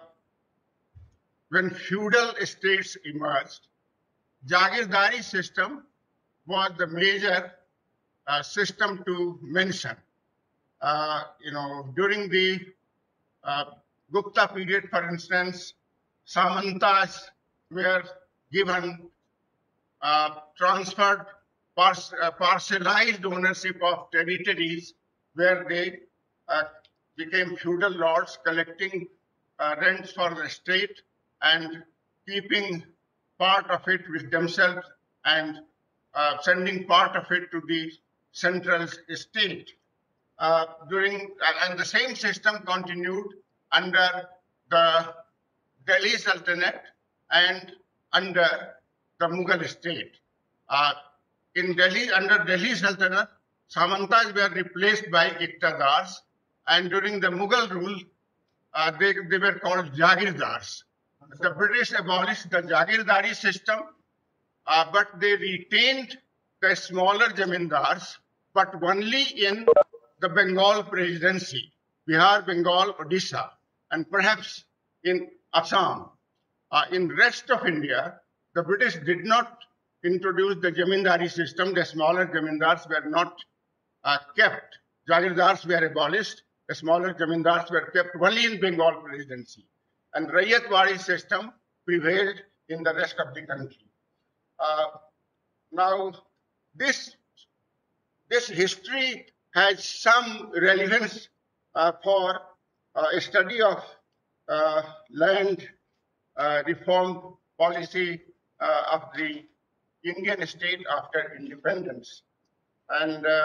[SPEAKER 9] when feudal states emerged, Jagirdari system was the major uh, system to mention. Uh, you know, during the uh, Gupta period, for instance, Samantas were given uh, transferred par uh, parcelized ownership of territories where they uh, became feudal lords, collecting uh, rents for the state and keeping part of it with themselves and uh, sending part of it to the central state. Uh, during and the same system continued under the Delhi Sultanate and under the Mughal state. Uh, in Delhi, under Delhi Sultanate, Samantas were replaced by Iqtidars, and during the Mughal rule, uh, they, they were called Jagirdars. The British abolished the Jagirdari system, uh, but they retained the smaller Jamindars, but only in the Bengal presidency, Bihar, Bengal, Odisha, and perhaps in Assam. Uh, in rest of India, the British did not introduce the Jamindari system. The smaller Jamindars were not uh, kept. Jagirdars were abolished. The smaller Jamindars were kept only in Bengal presidency. And Raiyatwadi system prevailed in the rest of the country. Uh, now, this, this history has some relevance uh, for uh, a study of uh, land uh, reform policy uh, of the Indian state after independence. And uh,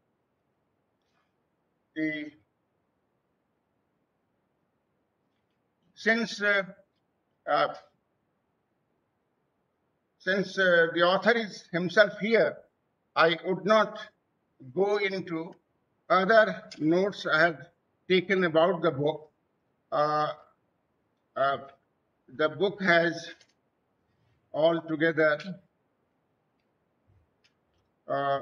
[SPEAKER 9] the since uh, uh, since uh, the author is himself here, I would not go into other notes I have taken about the book. Uh, uh, the book has altogether uh,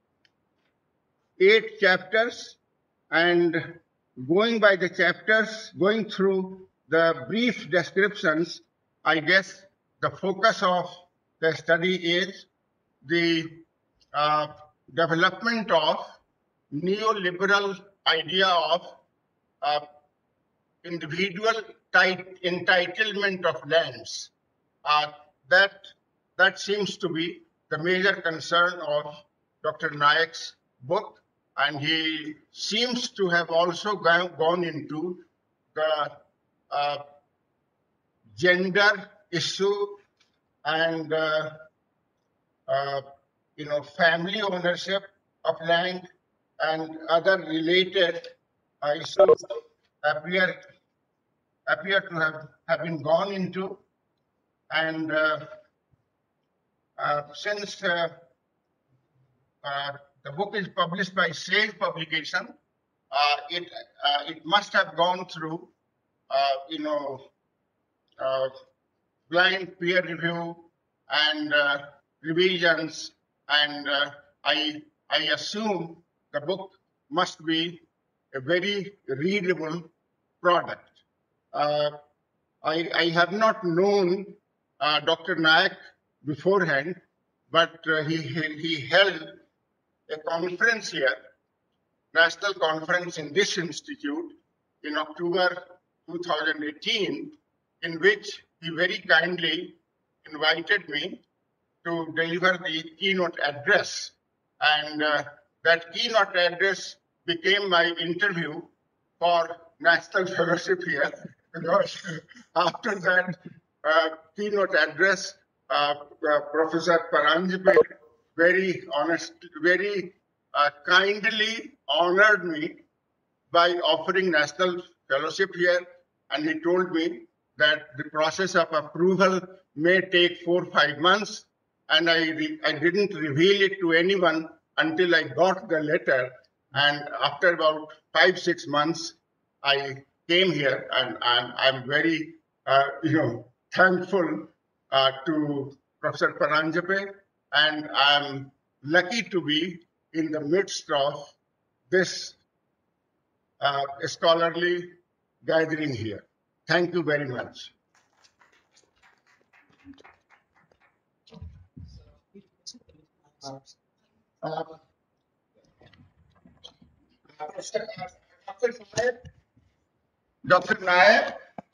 [SPEAKER 9] eight chapters, and going by the chapters, going through the brief descriptions, I guess the focus of the study is the uh, development of neoliberal idea of uh, individual entitlement of lands. Uh, that, that seems to be the major concern of Doctor Naik's book, and he seems to have also gone, gone into the uh, gender issue and uh, uh, you know, family ownership of land and other related uh, issues appear appear to have, have been gone into. And uh, uh, since uh, uh, the book is published by Sage Publication, uh, it uh, it must have gone through uh, you know uh, blind peer review and uh, revisions, and uh, I I assume the book must be a very readable product. Uh, I, I have not known uh, Doctor Naik beforehand, but uh, he, he held a conference here, national conference in this institute in October two thousand eighteen, in which he very kindly invited me to deliver the keynote address. And uh, that keynote address became my interview for National Fellowship here, because after that uh, keynote address, uh, uh, Professor Paranjape very honest, very uh, kindly honored me by offering National Fellowship here, and he told me that the process of approval may take four or five months, and I, I didn't reveal it to anyone until I got the letter. And after about five, six months, I came here, and, and I'm very, uh, you know, thankful uh, to Professor Paranjape, and I'm lucky to be in the midst of this uh, scholarly gathering here. Thank you very much. Uh, uh, Doctor Naik, Doctor Naik,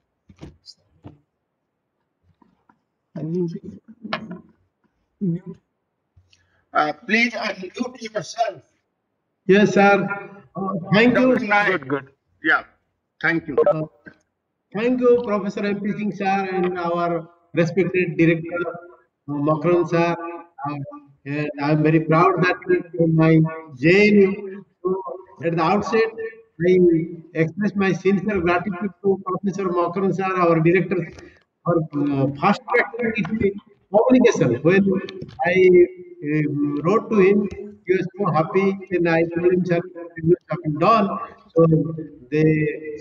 [SPEAKER 9] uh, please unmute yourself.
[SPEAKER 8] Yes, sir. Uh, thank you.
[SPEAKER 9] Good, good. Yeah, thank you.
[SPEAKER 8] Uh, thank you, Professor M P Singh sir, and our respected director, uh, Makran sir. Uh, and I'm very proud that my J N U. So at the outset, I express my sincere gratitude to Professor Makran sir, our director, for uh, fast tracking communication. When I uh, wrote to him, he was so happy, and I told him, sir, it have been done. So they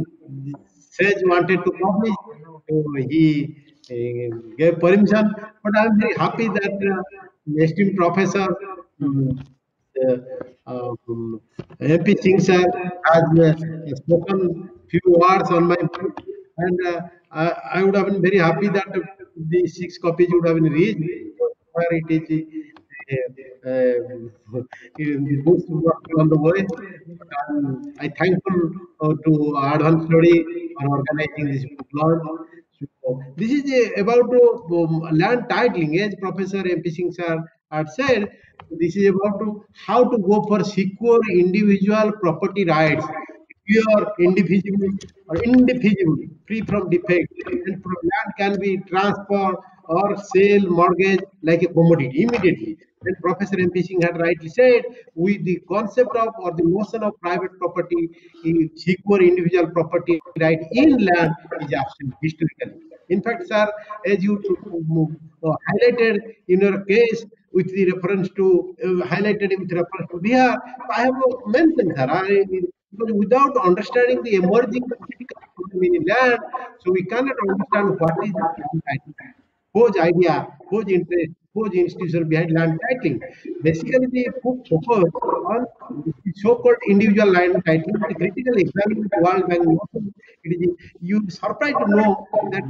[SPEAKER 8] Sage wanted to publish, so he uh, gave permission. But I'm very happy that uh, esteemed professor um, uh, um, M P Singh sir has uh, spoken few words on my book, and uh, I, I would have been very happy that the six copies would have been reached where it is. Uh, uh, the books on the way. Um, I thankful uh, to Advanced Study for organizing this book launch. So, this is uh, about uh, um, land titling, as Professor M P Singh sir had said. This is about to how to go for secure individual property rights, pure, indivisible, or indefeasible, free from defect, and from land can be transferred or sale, mortgage like a commodity immediately. And Professor M P Singh had rightly said, with the concept of or the notion of private property, secure individual property right in land is absent historically. In fact, sir, as you uh, highlighted in your case with the reference to uh, highlighted with reference to Bihar, I have mentioned, sir, I, because without understanding the emerging political economy in land, so we cannot understand what is the land titling, whose idea, whose interest, whose institution behind land titling. Basically, they put focus on the so-called individual land titling, the critical examine the World Bank. It is, you surprised to know that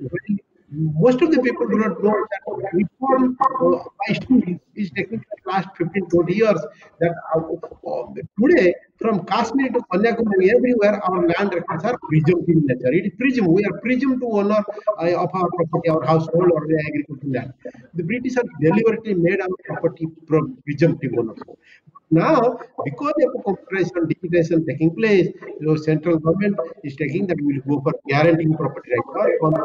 [SPEAKER 8] most of the people do not know that reform uh, by students is taking the last fifteen to twenty years. That uh, uh, today, from Kashmir to Kanyakumari, everywhere our land records are presumptive in nature. It is presumed. We are presumed to owner uh, of our property, our household, or the agricultural land. The British have deliberately made our property presumptive ownership. Now, because of computerization, digitization taking place, you know, central government is taking that we will go for guaranteeing property rights.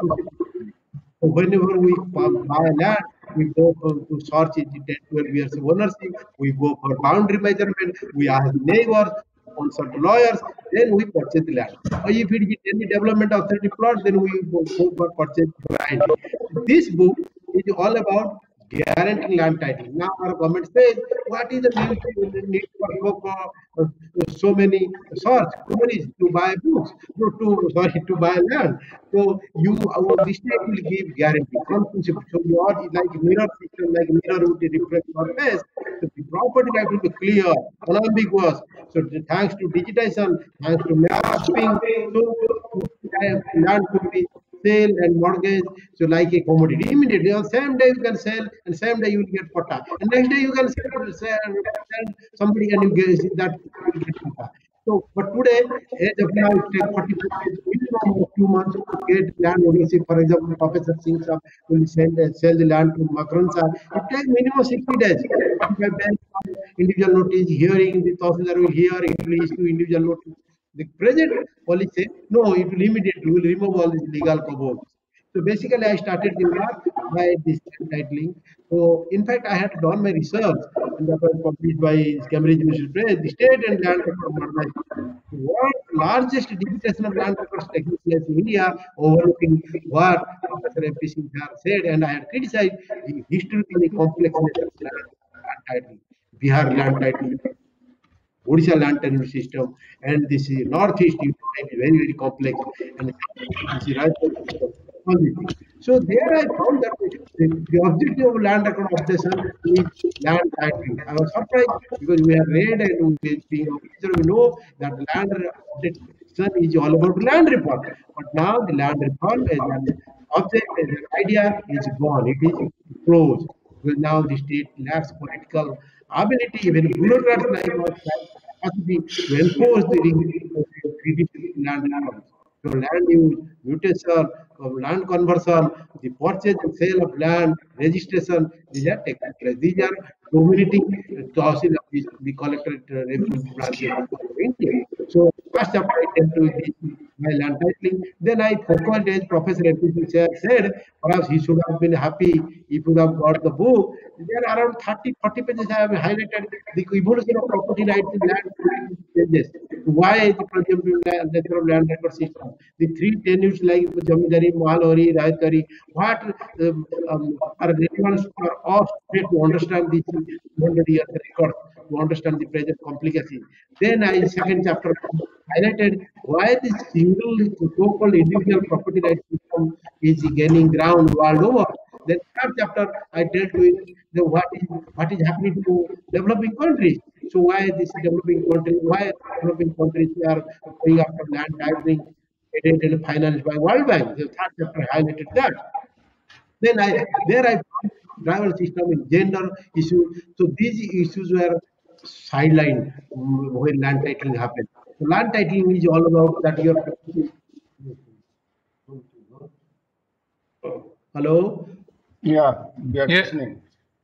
[SPEAKER 8] So whenever we buy land, we go for, to search it ten, twelve years of ownership, we go for boundary measurement, we ask neighbors, consult lawyers, then we purchase the land. Or if it is any development authority plot, then we go, go for purchase land. This book is all about guaranteeing land title. Now our government says, what is the need, need for, for uh, so many search companies to buy books, to, to sorry to buy land? So you our this state will give guarantee. So you are like mirror system, like mirror would reflect your face. So the property right will be clear, unambiguous. So thanks to digitization, thanks to mapping, so land could be sale and mortgage, so like a commodity immediately on same day you can sell, and same day you will get quota, and next day you can sell, sell, sell somebody and you get that. So, but today, as of now, it takes forty minimum of two months to get land ownership. For example, Professor Singh sir will send uh, sell the land to Macron sir. It takes minimum sixty days. forty-five days, individual notice, hearing, the Tahsildar will hear, it will issue individual notice. The present policy, no, it will immediately will remove all these legal cobbles. So basically, I started the work by this titling. So in fact, I had done my research, and that was published by Cambridge University Press. The state and land record modernization. The world's largest digitization of land records taking place in India, overlooking what Professor M P Singh said, and I had criticized the historically complexness of land titling, Bihar land titling, Odisha land tenure system, and this is northeast is very very complex, and this is right. So there I found that the, the objective of land record obsession is land titling. I was surprised because we have read and we, being officer, we know that land obsession is all about land reform. But now the land reform as an object, as an idea is gone. It is closed. Because now the state lacks political ability, even bureaucrats like us capacity to enforce the critical land reforms. So land use, mutation, land conversion, the purchase and sale of land, registration, these are taking place. These are dominating Tahsil office, the collectorate uh, revenue branches of India. So first chapter I tend to my land titling. Then I focused, as Professor M P Singh said, perhaps he should have been happy if he would have got the book. There are around thirty, forty pages I have highlighted the evolution of property rights in land changes. Why the presumptive nature of land record system? The three tenures like Jamindari, Mahalwari, Rayatari, what um, um, are relevant for us to understand these one hundred year records? to understand the present complicacy. Then I second chapter highlighted why this single so-called individual property rights system is gaining ground world over. Then third chapter I dealt with the what is what is happening to developing countries. So why this developing countries, why developing countries are going after land titling aided and financed by World Bank. The third chapter highlighted that. Then I there I found tribal system in gender issue. So these issues were sidelined when land titling happened. So land titling is all about that your hello.
[SPEAKER 9] Yeah, we are
[SPEAKER 3] Yeah.
[SPEAKER 9] listening.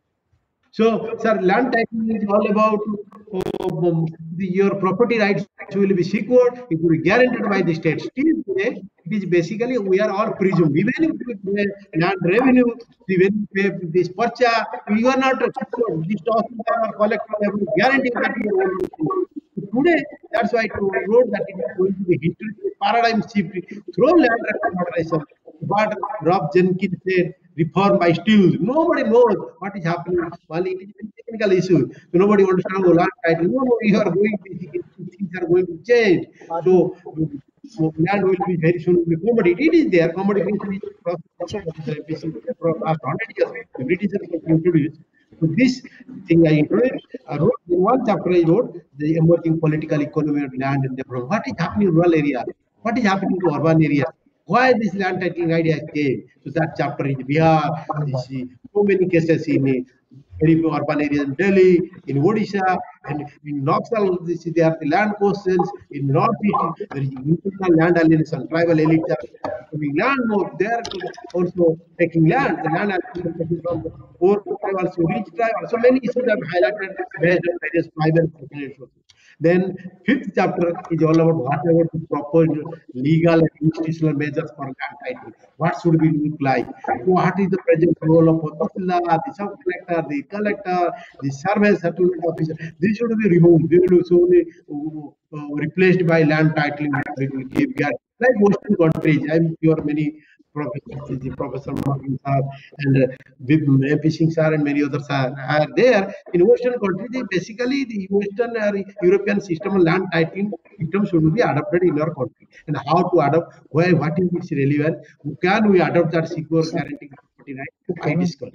[SPEAKER 8] So, sir, land titling is all about uh, um, the, your property rights will be secured, it will be guaranteed by the state. Still today, it is basically we are all presumed. Even if we pay land revenue, even if we pay this purchase, you are not secured. This or collector level guarantee that you are able to. Today, that's why I wrote that it is going to be history paradigm shift through land record moderation. What Rob Jenkins said, reform by still. Nobody knows what is happening. Well, it is a technical issue. So nobody understands the land title. No, no, you are going to, things are going to change. So, so land will be very soon be commodity. It is there. Commodification is process from last hundred years. The British have introduced. So this thing I introduced, I wrote in one chapter I wrote the emerging political economy of land and development. What is happening in rural area? What is happening to urban area? Why this land titling idea came? So that chapter in Bihar, you see so many cases in very urban areas in Delhi, in Odisha, and in Naxal, this is there are the land questions. In Northeast, there is internal land alienation, tribal elites are becoming land more. They are also taking land. The land alienation from the poor tribal to rich tribal. So many issues are highlighted based on various tribal resources. Then fifth chapter is all about whatever the proposed legal and institutional measures for land titling. What should we look like? What is the present role of Tahsildar, the sub collector, the collector, the survey settlement officer? These should be removed. They will also be uh, replaced by land titling. Like Western countries, I'm sure many professors, Professor Martin sir and uh, M P Singh sir and many others are, are there. In Western countries, they basically the Western or European system of land titling system should be adopted in our country. And how to adopt, why, what is its relevant? Can we adopt that secure guaranteed property right? I discussed.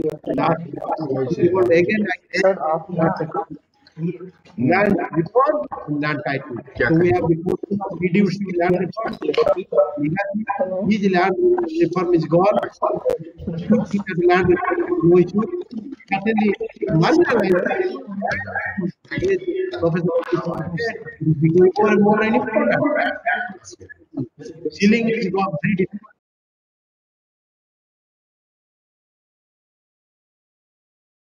[SPEAKER 8] Again, I land reform, land titling. So we have reduced land reform. Each land reform is gone. Land reform, no issue. Certainly, Professor is becoming more and more important. Ceiling is very difficult.